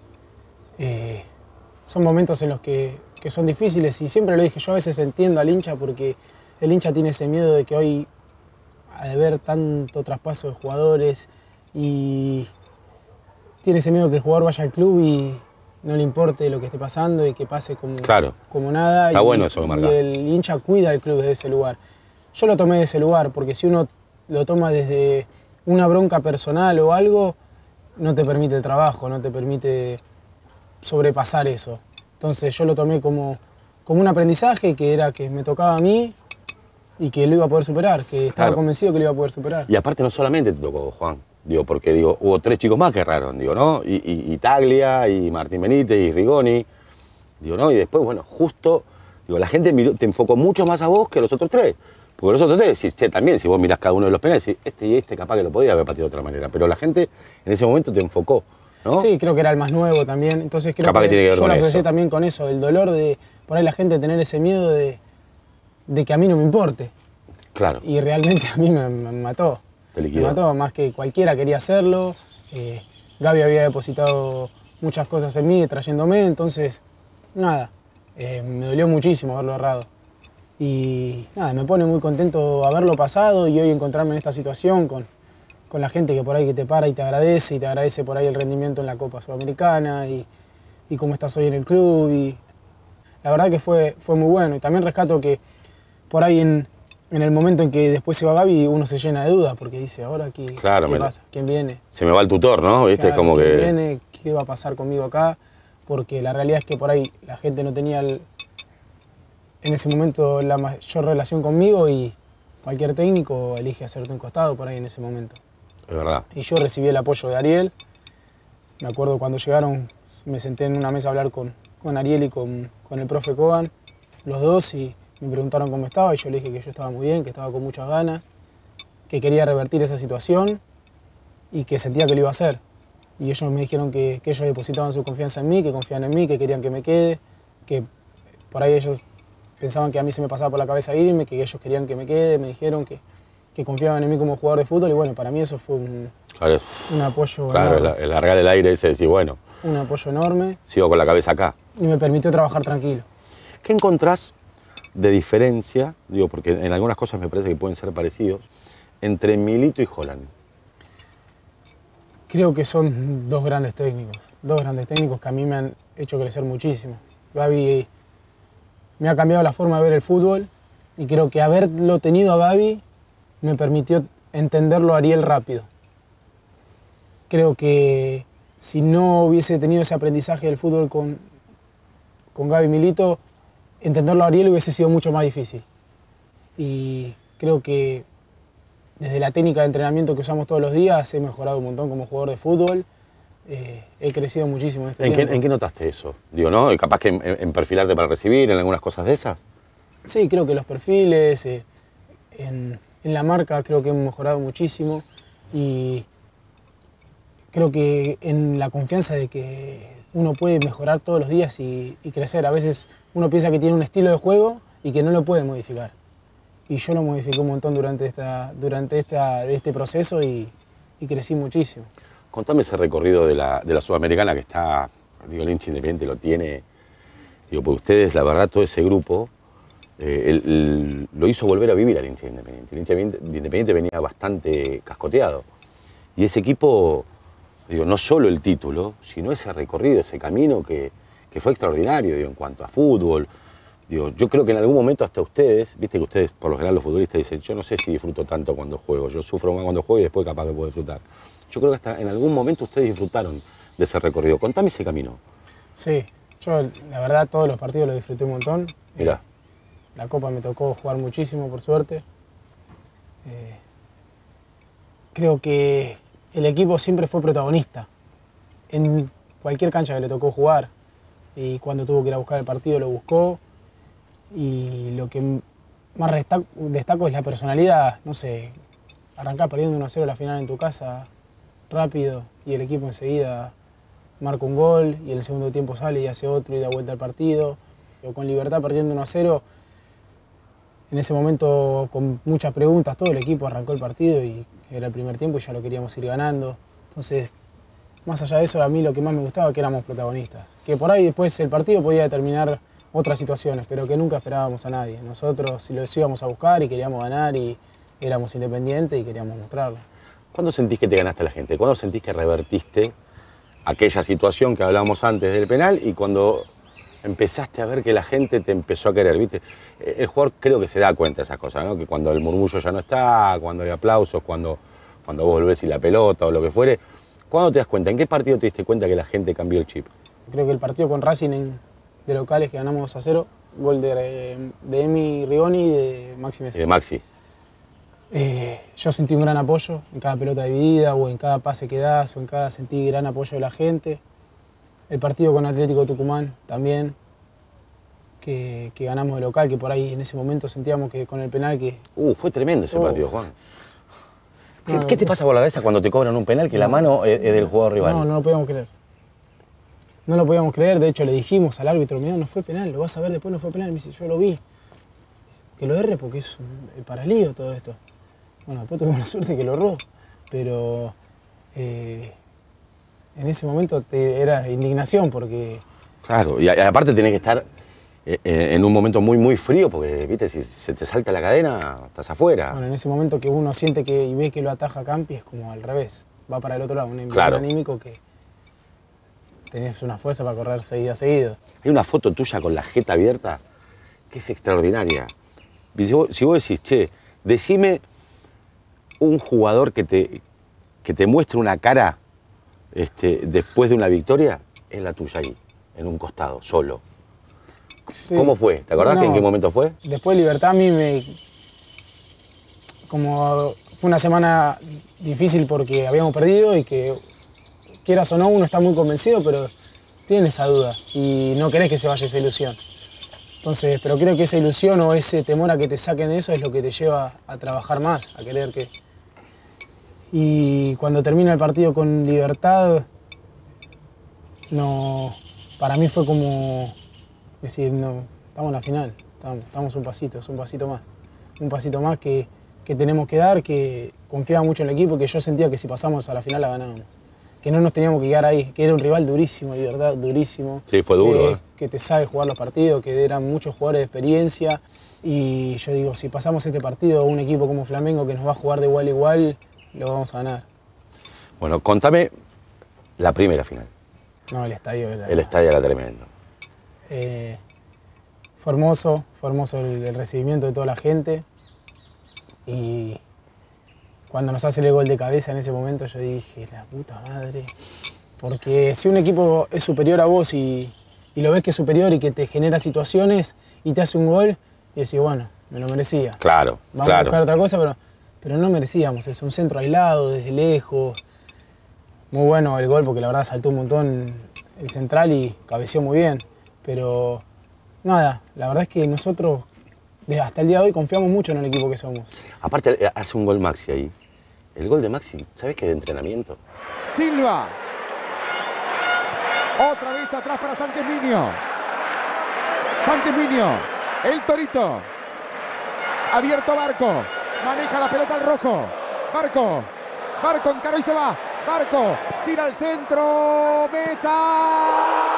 Son momentos en los que son difíciles y siempre lo dije, yo a veces entiendo al hincha porque el hincha tiene ese miedo de que hoy, al ver tanto traspaso de jugadores, y tiene ese miedo que el jugador vaya al club y no le importe lo que esté pasando y que pase como nada. Está bueno eso, y el hincha cuida al club desde ese lugar. Yo lo tomé de ese lugar porque si uno lo toma desde una bronca personal o algo, no te permite el trabajo, no te permite sobrepasar eso. Entonces yo lo tomé como un aprendizaje que era que me tocaba a mí y que lo iba a poder superar, que estaba convencido que lo iba a poder superar. Y aparte no solamente te tocó, Juan, digo, porque digo, hubo 3 chicos más que erraron, digo, ¿no? Y Taglia, y Martín Benítez, y Rigoni, digo, ¿no? Y después, bueno, justo, digo, la gente te enfocó mucho más a vos que a los otros 3. Porque los otros 3 decís, che, también, si vos mirás cada uno de los penales, decís, este y este capaz que lo podía haber pateado de otra manera. Pero la gente en ese momento te enfocó, ¿no? Sí, creo que era el más nuevo también. Entonces creo que yo lo asocié también con eso, el dolor de por ahí la gente tener ese miedo de que a mí no me importe. Claro. Y realmente a mí me mató. Te liquidó. Me mató, más que cualquiera quería hacerlo. Gaby había depositado muchas cosas en mí, trayéndome, entonces, nada, me dolió muchísimo haberlo errado. Y nada, me pone muy contento haberlo pasado y hoy encontrarme en esta situación con la gente que por ahí que te para y te agradece por ahí el rendimiento en la Copa Sudamericana y cómo estás hoy en el club. Y la verdad que fue muy bueno. Y también rescato que por ahí en el momento en que después se va Gaby, uno se llena de dudas porque dice, ahora ¿qué pasa? ¿Quién viene? Se me va el tutor, ¿no? ¿Viste? Claro, como ¿quién que viene? ¿Qué va a pasar conmigo acá? Porque la realidad es que por ahí la gente no tenía en ese momento la mayor relación conmigo y cualquier técnico elige hacerte un costado por ahí en ese momento. Es verdad. Y yo recibí el apoyo de Ariel Me acuerdo cuando llegaron, me senté en una mesa a hablar con Ariel y con el profe Kogan, los dos, y me preguntaron cómo estaba y yo le dije que yo estaba muy bien, que estaba con muchas ganas, que quería revertir esa situación y que sentía que lo iba a hacer. Y ellos me dijeron que ellos depositaban su confianza en mí, que confían en mí, que querían que me quede, que por ahí ellos pensaban que a mí se me pasaba por la cabeza irme, que ellos querían que me quede, me dijeron que confiaban en mí como jugador de fútbol y bueno, para mí eso fue un apoyo Claro, enorme. el largar el aire ese, decir, bueno, Un apoyo enorme sigo con la cabeza acá. y me permitió trabajar tranquilo. ¿Qué encontrás de diferencia, digo, porque en algunas cosas me parece que pueden ser parecidos, entre Milito y Holland? Creo que son dos grandes técnicos que a mí me han hecho crecer muchísimo. Gaby me ha cambiado la forma de ver el fútbol y creo que haberlo tenido a Gaby me permitió entenderlo a Ariel rápido. Creo que si no hubiese tenido ese aprendizaje del fútbol con Gaby y Milito, entenderlo a Ariel hubiese sido mucho más difícil. Y creo que desde la técnica de entrenamiento que usamos todos los días he mejorado un montón como jugador de fútbol. He crecido muchísimo en este tiempo. ¿En qué notaste eso? Digo, ¿no? ¿Y capaz que en perfilarte para recibir, en algunas cosas de esas? Sí, creo que los perfiles, en la marca creo que hemos mejorado muchísimo y creo que en la confianza de que uno puede mejorar todos los días y crecer. A veces uno piensa que tiene un estilo de juego y que no lo puede modificar. Y yo lo modifiqué un montón durante este proceso y crecí muchísimo. Contame ese recorrido de la Sudamericana que está, digo, el hincha Independiente lo tiene. Digo, porque ustedes, la verdad, todo ese grupo lo hizo volver a vivir al hincha Independiente. El hincha de Independiente venía bastante cascoteado. Y ese equipo, digo, no solo el título, sino ese recorrido, ese camino que fue extraordinario, digo, en cuanto a fútbol. Digo, yo creo que en algún momento hasta ustedes, viste que ustedes, por lo general los futbolistas dicen, yo no sé si disfruto tanto cuando juego, yo sufro más cuando juego y después capaz que puedo disfrutar. Yo creo que hasta en algún momento ustedes disfrutaron de ese recorrido. Contame ese camino. Sí, yo la verdad todos los partidos los disfruté un montón. Mirá. La Copa me tocó jugar muchísimo, por suerte. Creo que el equipo siempre fue protagonista. En cualquier cancha que le tocó jugar. Y cuando tuvo que ir a buscar el partido lo buscó. Y lo que más destaco es la personalidad. No sé, arrancar perdiendo 1-0 la final en tu casa rápido y el equipo enseguida marca un gol y en el segundo tiempo sale y hace otro y da vuelta al partido. O con Libertad perdiendo 1-0, en ese momento con muchas preguntas, todo el equipo arrancó el partido y era el primer tiempo y ya lo queríamos ir ganando. Entonces, más allá de eso, a mí lo que más me gustaba es que éramos protagonistas. Que por ahí después el partido podía determinar otras situaciones, pero que nunca esperábamos a nadie. Nosotros los íbamos a buscar y queríamos ganar y éramos independientes y queríamos mostrarlo. ¿Cuándo sentís que te ganaste a la gente? ¿Cuándo sentís que revertiste aquella situación que hablábamos antes del penal y cuando empezaste a ver que la gente te empezó a querer? ¿Viste? El jugador creo que se da cuenta de esas cosas, ¿no? Que cuando el murmullo ya no está, cuando hay aplausos, cuando vos volvés y la pelota o lo que fuere. ¿Cuándo te das cuenta? ¿En qué partido te diste cuenta que la gente cambió el chip? Creo que el partido con Racing de locales que ganamos 2-0, gol de Emi Rigoni y de Maxi Mesa. Y de Maxi. Yo sentí un gran apoyo en cada pelota dividida o en cada pase que das o en cada sentí gran apoyo de la gente. El partido con Atlético Tucumán también, que ganamos de local, que por ahí en ese momento sentíamos que con el penal que... Fue tremendo ese partido, Juan. ¿Qué te pasa por la cabeza cuando te cobran un penal que la mano es del jugador rival? No lo podíamos creer. No lo podíamos creer, de hecho le dijimos al árbitro, mirá, no fue penal, lo vas a ver después, no fue penal. Me dice, yo lo vi. Que lo erre porque es el paralío todo esto. Bueno, después tuvimos la suerte que lo erró, pero en ese momento era indignación porque... Claro, y aparte tenés que estar en un momento muy, muy frío porque, viste, si se te salta la cadena, estás afuera. Bueno, en ese momento que uno siente que y ve que lo ataja Campi es como al revés, va para el otro lado, un envío anímico que tenés una fuerza para correr seguido. Hay una foto tuya con la jeta abierta que es extraordinaria. Si vos decís, che, decime un jugador que te muestre una cara después de una victoria, es la tuya ahí, en un costado, solo. Sí. ¿Cómo fue? ¿Te acordás en qué momento fue? Después de Libertad a mí como fue una semana difícil porque habíamos perdido y que quieras o no, uno está muy convencido, pero tiene esa duda y no querés que se vaya esa ilusión. Entonces, pero creo que esa ilusión o ese temor a que te saquen de eso es lo que te lleva a trabajar más, a querer que... Y cuando termina el partido con Libertad, no, para mí fue como decir, no, estamos en la final, estamos un pasito más. Un pasito más que tenemos que dar, que confiaba mucho en el equipo, que yo sentía que si pasamos a la final la ganábamos. Que no nos teníamos que quedar ahí, que era un rival durísimo, Libertad, durísimo. Sí, fue duro. Que te sabe jugar los partidos, que eran muchos jugadores de experiencia. Y yo digo, si pasamos este partido a un equipo como Flamengo que nos va a jugar de igual a igual, lo vamos a ganar. Bueno, contame la primera final. No, el estadio era... El estadio era tremendo. Fue hermoso el recibimiento de toda la gente. Y cuando nos hace el gol de cabeza en ese momento yo dije, la puta madre. Porque si un equipo es superior a vos y lo ves que es superior y que te genera situaciones y te hace un gol, y decís, bueno, me lo merecía. Claro, Vamos a buscar otra cosa, pero no merecíamos. Es un centro aislado, desde lejos. Muy bueno el gol porque la verdad saltó un montón el central y cabeceó muy bien. Pero nada, la verdad es que nosotros hasta el día de hoy confiamos mucho en el equipo que somos. Aparte hace un gol Maxi ahí. El gol de Maxi, ¿sabes qué? De entrenamiento. Silva. Otra vez atrás para Sánchez Miño. Sánchez Miño. El Torito. Abierto Barco. Maneja la pelota al rojo. Barco. Barco encaró y se va. Barco. Tira al centro. Mesa.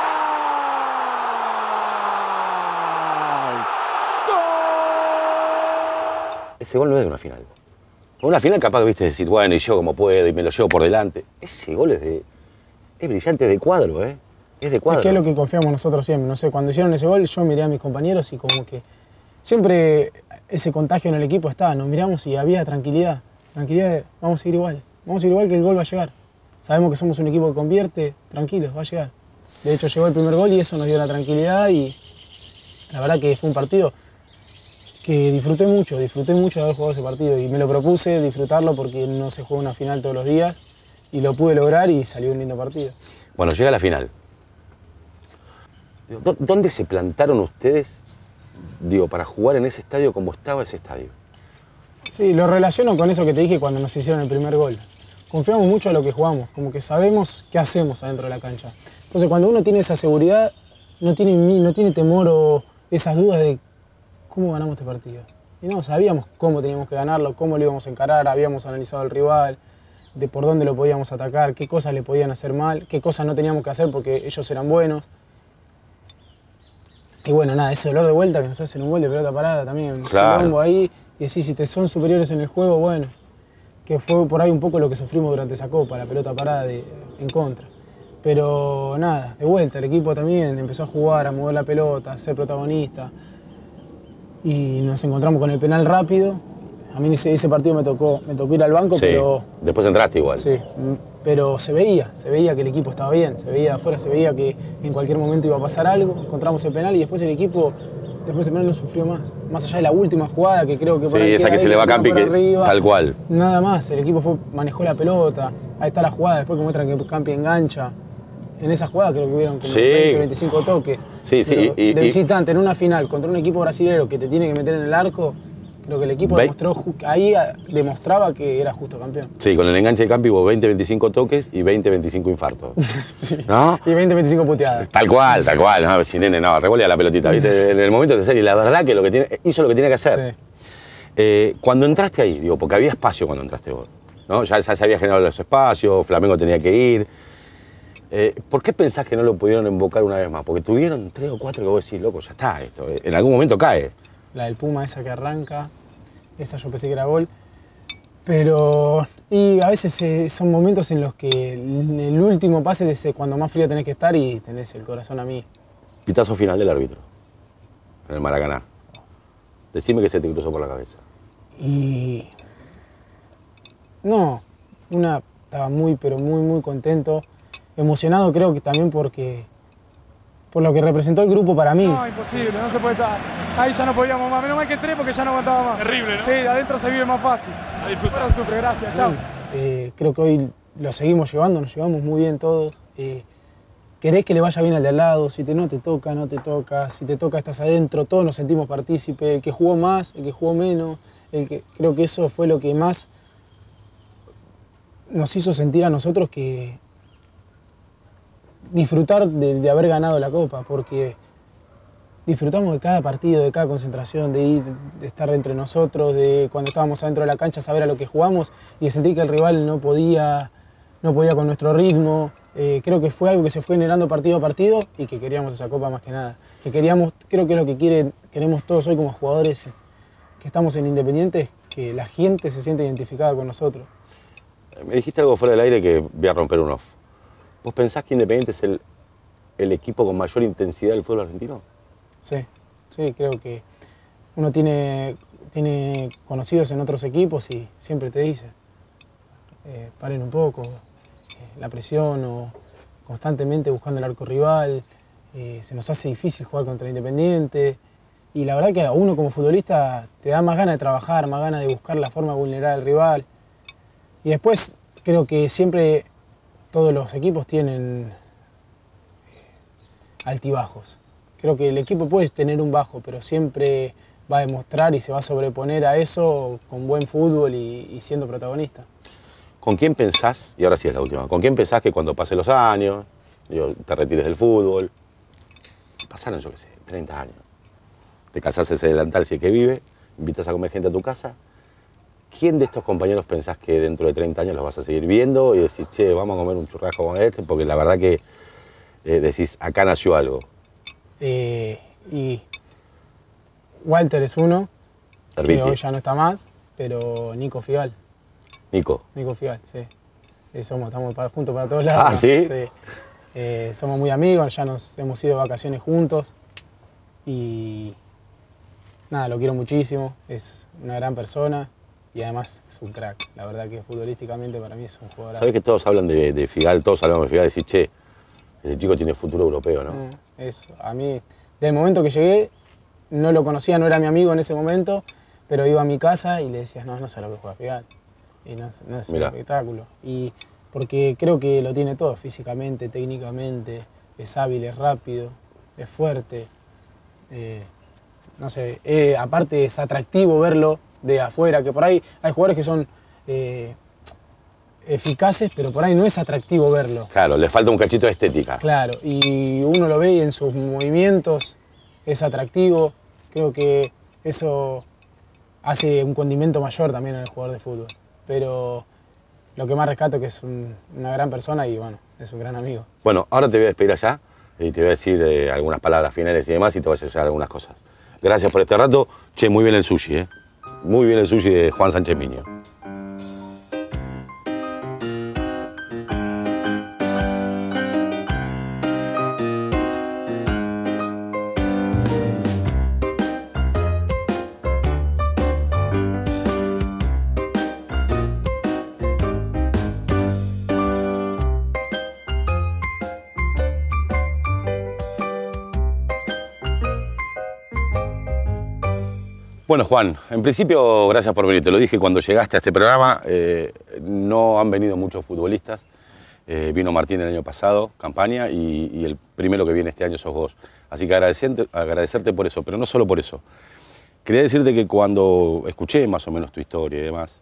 Ese gol no es de una final. Una final capaz que viste decir, bueno, y yo como puedo, y me lo llevo por delante. Ese gol es brillante, de cuadro, ¿eh? Es de cuadro. Es que es lo que confiamos nosotros siempre. No sé, cuando hicieron ese gol, yo miré a mis compañeros y como que siempre ese contagio en el equipo estaba. Nos miramos y había tranquilidad. Tranquilidad de, vamos a seguir igual. Vamos a seguir igual que el gol va a llegar. Sabemos que somos un equipo que convierte, tranquilos, va a llegar. De hecho, llegó el primer gol y eso nos dio la tranquilidad y la verdad que fue un partido que disfruté mucho de haber jugado ese partido y me lo propuse disfrutarlo porque no se juega una final todos los días y lo pude lograr y salió un lindo partido. Bueno, llega la final. ¿Dónde se plantaron ustedes, para jugar en ese estadio como estaba ese estadio? Sí, lo relaciono con eso que te dije cuando nos hicieron el primer gol. Confiamos mucho a lo que jugamos, como que sabemos qué hacemos adentro de la cancha. Entonces cuando uno tiene esa seguridad, no tiene temor o esas dudas de ¿cómo ganamos este partido? Y no, sabíamos cómo teníamos que ganarlo, cómo lo íbamos a encarar, habíamos analizado al rival, de por dónde lo podíamos atacar, qué cosas le podían hacer mal, qué cosas no teníamos que hacer porque ellos eran buenos. Y bueno, nada, ese dolor de vuelta que nos hacen un gol de pelota parada también. Claro. Ahí y decís, si te son superiores en el juego, bueno, que fue por ahí un poco lo que sufrimos durante esa copa, la pelota parada en contra. Pero nada, de vuelta, el equipo también empezó a jugar, a mover la pelota, a ser protagonista. Y nos encontramos con el penal rápido. A mí ese partido me tocó ir al banco, sí, pero... Después entraste igual. Sí, pero se veía que el equipo estaba bien, se veía afuera, se veía que en cualquier momento iba a pasar algo, encontramos el penal y después el equipo, después el penal no sufrió más. Más allá de la última jugada que creo que por ahí esa que se le va a Campi, tal cual. Nada más, el equipo manejó la pelota, ahí está la jugada, después que muestran que Campi engancha. En esa jugada creo que hubieron como 20, 25 toques. Sí, sí. De visitante en una final contra un equipo brasilero que te tiene que meter en el arco, creo que el equipo demostraba que era justo campeón. Sí, con el enganche de Campi hubo 20, 25 toques y 20, 25 infartos. Sí. ¿No? Y 20, 25 puteadas. Tal cual. No, si nene, no, revolea la pelotita, ¿viste? En el momento de hacer, y la verdad que hizo lo que tiene que hacer. Sí. Cuando entraste ahí, porque había espacio cuando entraste vos, ¿no? Ya se había generado los espacios, Flamengo tenía que ir. ¿Por qué pensás que no lo pudieron invocar una vez más? Porque tuvieron 3 o 4 que vos decís, loco, ya está esto. En algún momento cae. La del Puma, esa que arranca, esa yo pensé que era gol. Pero, y a veces son momentos en los que en el último pase es cuando más frío tenés que estar y tenés el corazón a mí. Pitazo final del árbitro, en el Maracaná. Decime que se te cruzó por la cabeza. Y... no, estaba muy, pero muy contento. Emocionado creo que también por lo que representó el grupo para mí. No, imposible, no se puede estar. Ahí ya no podíamos más, menos mal que entré porque ya no aguantaba más. Terrible, ¿no? Sí, adentro se vive más fácil. A disfrutar. Ahora sufre, gracias, chao. Creo que hoy lo seguimos llevando, nos llevamos muy bien todos. Querés que le vaya bien al de al lado, si no te toca, no te toca, si te toca estás adentro, todos nos sentimos partícipes, el que jugó más, el que jugó menos, creo que eso fue lo que más nos hizo sentir a nosotros que disfrutar de haber ganado la Copa, porque disfrutamos de cada partido, de cada concentración, de ir, de estar entre nosotros, de cuando estábamos adentro de la cancha saber a lo que jugamos y de sentir que el rival no podía con nuestro ritmo. Creo que fue algo que se fue generando partido a partido y que queríamos esa Copa más que nada. Que queríamos, creo que es lo que queremos todos hoy como jugadores que estamos en Independiente, es que la gente se siente identificada con nosotros. Me dijiste algo fuera del aire que voy a romper un off. ¿Vos pensás que Independiente es el equipo con mayor intensidad del fútbol argentino? Sí, creo que uno tiene conocidos en otros equipos y siempre te dicen, paren un poco, la presión o constantemente buscando el arco rival, se nos hace difícil jugar contra Independiente y la verdad que a uno como futbolista te da más ganas de trabajar, más ganas de buscar la forma de vulnerar al rival y después creo que siempre todos los equipos tienen altibajos. Creo que el equipo puede tener un bajo, pero siempre va a demostrar y se va a sobreponer a eso con buen fútbol y siendo protagonista. ¿Con quién pensás, y ahora sí es la última, con quién pensás que cuando pasen los años, te retires del fútbol, pasaron, yo qué sé, 30 años, te casás ese delantal si es que vive, invitas a comer gente a tu casa, ¿quién de estos compañeros pensás que dentro de 30 años los vas a seguir viendo y decís, che, vamos a comer un churrasco con este? Porque la verdad que decís, acá nació algo. Y Walter es uno, que hoy ya no está más, pero Nico Figal. Nico Figal, sí. Estamos juntos para todos lados. Ah, ¿sí? Sí. Somos muy amigos, ya nos hemos ido de vacaciones juntos y nada, lo quiero muchísimo, es una gran persona y además es un crack. La verdad que futbolísticamente para mí es un jugador. Sabés que todos hablan de Figal, todos hablamos de Figal y decís, che, ese chico tiene futuro europeo, ¿no? Eso, a mí, del momento que llegué, no lo conocía, no era mi amigo en ese momento, pero iba a mi casa y le decías, no sé lo que juega Figal. Y no es un espectáculo. Y porque creo que lo tiene todo, físicamente, técnicamente, es hábil, es rápido, es fuerte. No sé, aparte es atractivo verlo de afuera, que por ahí hay jugadores que son eficaces, pero por ahí no es atractivo verlo. Claro, le falta un cachito de estética. Claro, y uno lo ve y en sus movimientos es atractivo. Creo que eso hace un condimento mayor también en el jugador de fútbol. Pero lo que más rescato es que es una gran persona y bueno, es un gran amigo. Bueno, ahora te voy a despedir allá y te voy a decir algunas palabras finales y demás y te voy a enseñar algunas cosas. Gracias por este rato. Che, muy bien el sushi, ¿eh? Muy bien el sushi de Juan Sánchez Miño. Bueno, Juan, en principio, gracias por venir. Te lo dije cuando llegaste a este programa, no han venido muchos futbolistas. Vino Martín el año pasado, campaña, y el primero que viene este año sos vos. Así que agradecerte por eso, pero no solo por eso. Quería decirte que cuando escuché más o menos tu historia y demás,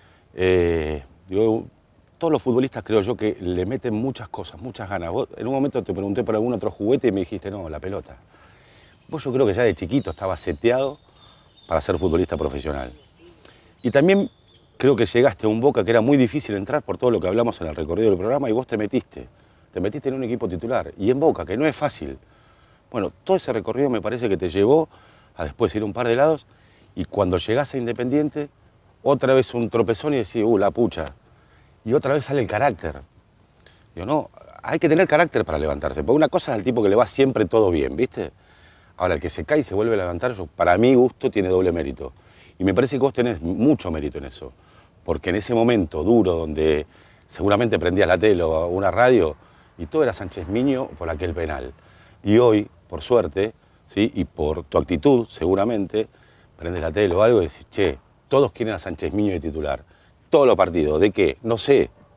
todos los futbolistas creo yo que le meten muchas cosas, muchas ganas. Vos, en un momento te pregunté por algún otro juguete y me dijiste, no, la pelota. Vos yo creo que ya de chiquito estabas seteado para ser futbolista profesional. Y también creo que llegaste a un Boca que era muy difícil entrar por todo lo que hablamos en el recorrido del programa y vos te metiste en un equipo titular. Y en Boca, que no es fácil. Bueno, todo ese recorrido me parece que te llevó a después ir un par de lados y cuando llegás a Independiente, otra vez un tropezón y decís, la pucha. Y otra vez sale el carácter. Digo, no, hay que tener carácter para levantarse, porque una cosa es el tipo que le va siempre todo bien, ¿viste? Ahora, el que se cae y se vuelve a levantar, para mi gusto, tiene doble mérito. Y me parece que vos tenés mucho mérito en eso. Porque en ese momento duro, donde seguramente prendías la tele o una radio, y todo era Sánchez Miño por aquel penal. Y hoy, por suerte, ¿sí? Y por tu actitud, seguramente, prendes la tele o algo y decís, che, todos quieren a Sánchez Miño de titular. Todos los partidos. ¿De qué? No sé.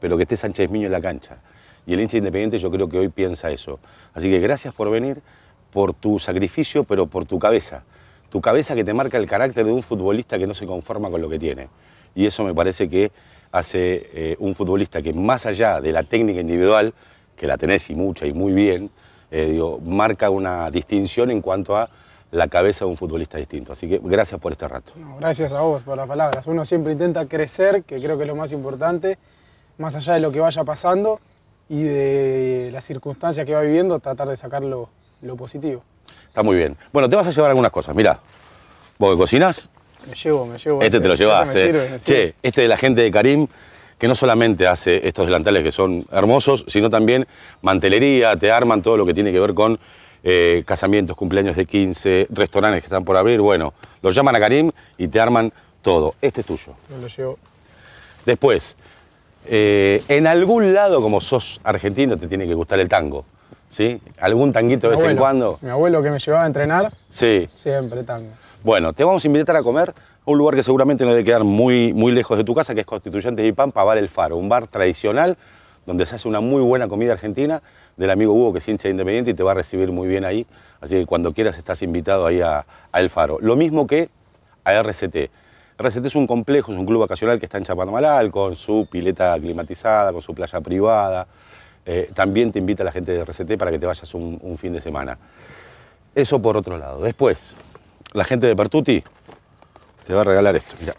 pero que esté Sánchez Miño en la cancha. Y el hincha Independiente yo creo que hoy piensa eso. Así que gracias por venir, por tu sacrificio, pero por tu cabeza. Tu cabeza que te marca el carácter de un futbolista que no se conforma con lo que tiene. Y eso me parece que hace un futbolista que más allá de la técnica individual, que la tenés y mucha y muy bien, marca una distinción en cuanto a la cabeza de un futbolista distinto. Así que gracias por este rato. No, gracias a vos por las palabras. Uno siempre intenta crecer, que creo que es lo más importante, más allá de lo que vaya pasando y de las circunstancias que va viviendo, tratar de sacar lo positivo. Está muy bien. Bueno, te vas a llevar algunas cosas. Mirá, vos que cocinás. Me llevo. Este te lo llevas. Me sirve. Che, este de la gente de Karim, que no solamente hace estos delantales que son hermosos, sino también mantelería, te arman todo lo que tiene que ver con casamientos, cumpleaños de 15, restaurantes que están por abrir. Bueno, lo llaman a Karim y te arman todo. Este es tuyo. Me lo llevo. Después, en algún lado, como sos argentino, te tiene que gustar el tango. ¿Sí? ¿Algún tanguito de vez en cuando? Mi abuelo que me llevaba a entrenar, sí. Siempre tango. Bueno, te vamos a invitar a comer a un lugar que seguramente no debe quedar muy lejos de tu casa, que es Constituyentes y Pampa, Bar El Faro, un bar tradicional donde se hace una muy buena comida argentina del amigo Hugo, que es hincha de Independiente y te va a recibir muy bien ahí. Así que cuando quieras estás invitado ahí a El Faro. Lo mismo que a RCT. RCT es un complejo, es un club vacacional que está en Chapadmalal, con su pileta climatizada, con su playa privada. También te invita a la gente de RCT para que te vayas un fin de semana. Eso por otro lado. Después, la gente de Pertuti te va a regalar esto, mirá.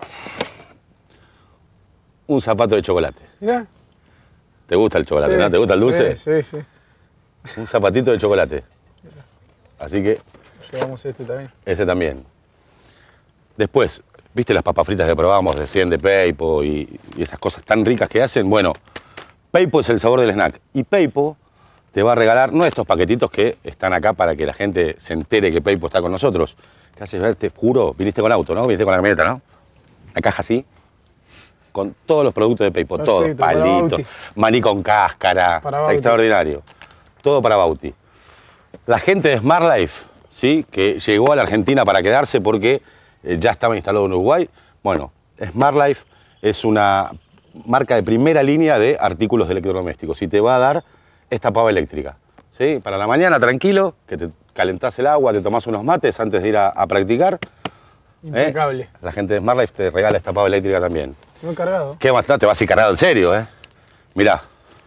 Un zapato de chocolate. Mirá. ¿Te gusta el chocolate, no? ¿Te gusta el dulce? Sí. Un zapatito de chocolate. Así que... Llevamos este también. Ese también. Después, ¿viste las papas fritas que probamos de 100 de Peipo y esas cosas tan ricas que hacen? Bueno, Peipo es el sabor del snack. Y Peipo te va a regalar, no estos paquetitos que están acá para que la gente se entere que Peipo está con nosotros. Te hace llevar, te juro, viniste con auto, ¿no? Viniste con la camioneta, ¿no? La caja así, con todos los productos de Peipo, todo, palitos, maní con cáscara, extraordinario. Todo para Bauti. La gente de Smart Life, ¿sí? Que llegó a la Argentina para quedarse porque ya estaba instalado en Uruguay. Bueno, Smart Life es una marca de primera línea de artículos de electrodomésticos y te va a dar esta pava eléctrica, ¿sí? Para la mañana, tranquilo, que te calentás el agua, te tomás unos mates antes de ir a practicar. Impecable. La gente de Smart Life te regala esta pava eléctrica también. Se me ha cargado. ¿Qué más? Te vas a ir cargado en serio, ¿eh? Mirá.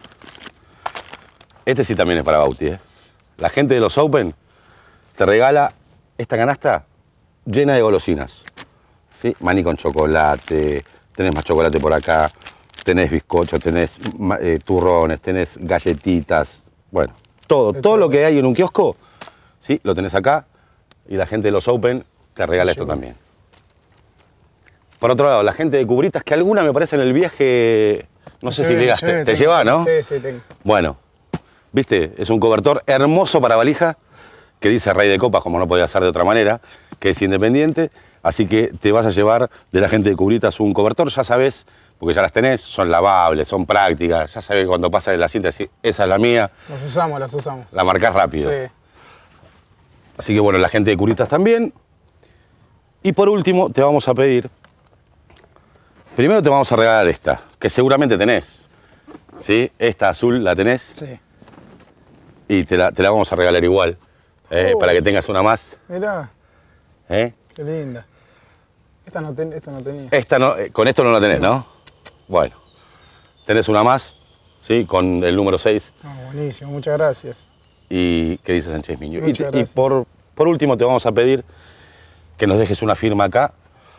Este sí también es para Bauti, ¿eh? La gente de los Open te regala esta canasta llena de golosinas, ¿sí? Maní con chocolate, tenés más chocolate por acá, tenés bizcocho, tenés turrones, tenés galletitas, bueno, todo lo que hay en un kiosco, ¿sí? Lo tenés acá y la gente de los Open te regala esto también. Por otro lado, la gente de Cubritas, que alguna me parece en el viaje, no sé si llegaste, te lleva, ¿no? Sí, tengo. Bueno, viste, es un cobertor hermoso para valija, que dice Rey de Copas, como no podía ser de otra manera, que es independiente, así que te vas a llevar de la gente de Cubritas un cobertor, ya sabes, porque ya las tenés, son lavables, son prácticas, ya sabes que cuando pasas en la cinta, esa es la mía. Las usamos. La marcás rápido. Sí. Así que bueno, la gente de Cubritas también. Y por último, te vamos a pedir, primero te vamos a regalar esta, que seguramente tenés, ¿sí? Esta azul la tenés. Sí. Y te la vamos a regalar igual, para que tengas una más. Mirá. Qué linda. Esta no tenía. Esta no, con esto no la tenés, ¿no? Bueno, tenés una más, ¿sí? Con el número 6. Buenísimo, muchas gracias. Y ¿qué dice Sánchez Miño? Muchas gracias. Y por último te vamos a pedir que nos dejes una firma acá,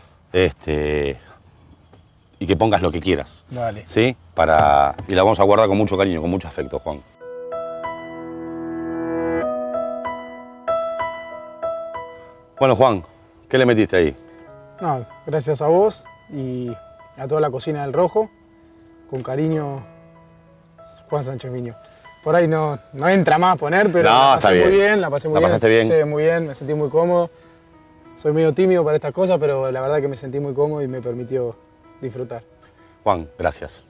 y que pongas lo que quieras. Dale. ¿Sí? Y la vamos a guardar con mucho cariño, con mucho afecto, Juan. Bueno, Juan, ¿qué le metiste ahí? No, gracias a vos y a toda la cocina del Rojo. Con cariño, Juan Sánchez Miño. Por ahí no entra más a poner, pero no, la pasé muy bien, la pasé muy bien. ¿La pasaste bien? Sí, muy bien, me sentí muy cómodo. Soy medio tímido para estas cosas, pero la verdad que me sentí muy cómodo y me permitió disfrutar. Juan, gracias.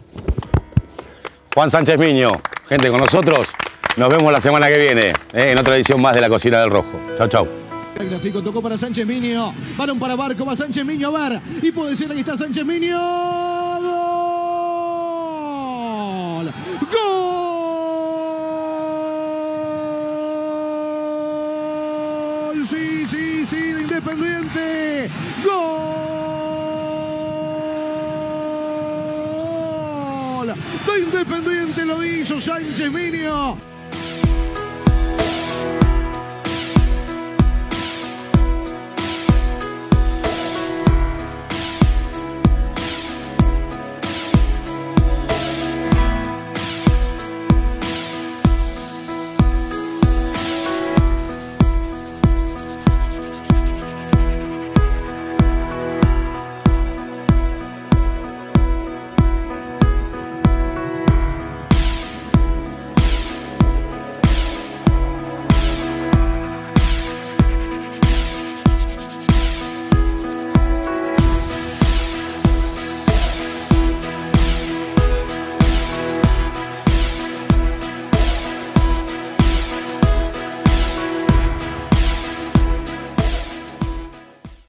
Juan Sánchez Miño, gente con nosotros. Nos vemos la semana que viene, en otra edición más de La Cocina del Rojo. Chau, chau. El gráfico tocó para Sánchez Miño. Balón para Barco, va Sánchez Miño a ver. Y puede ser, ahí está Sánchez Miño. ¡Gol! de Independiente, lo hizo Sánchez Minio.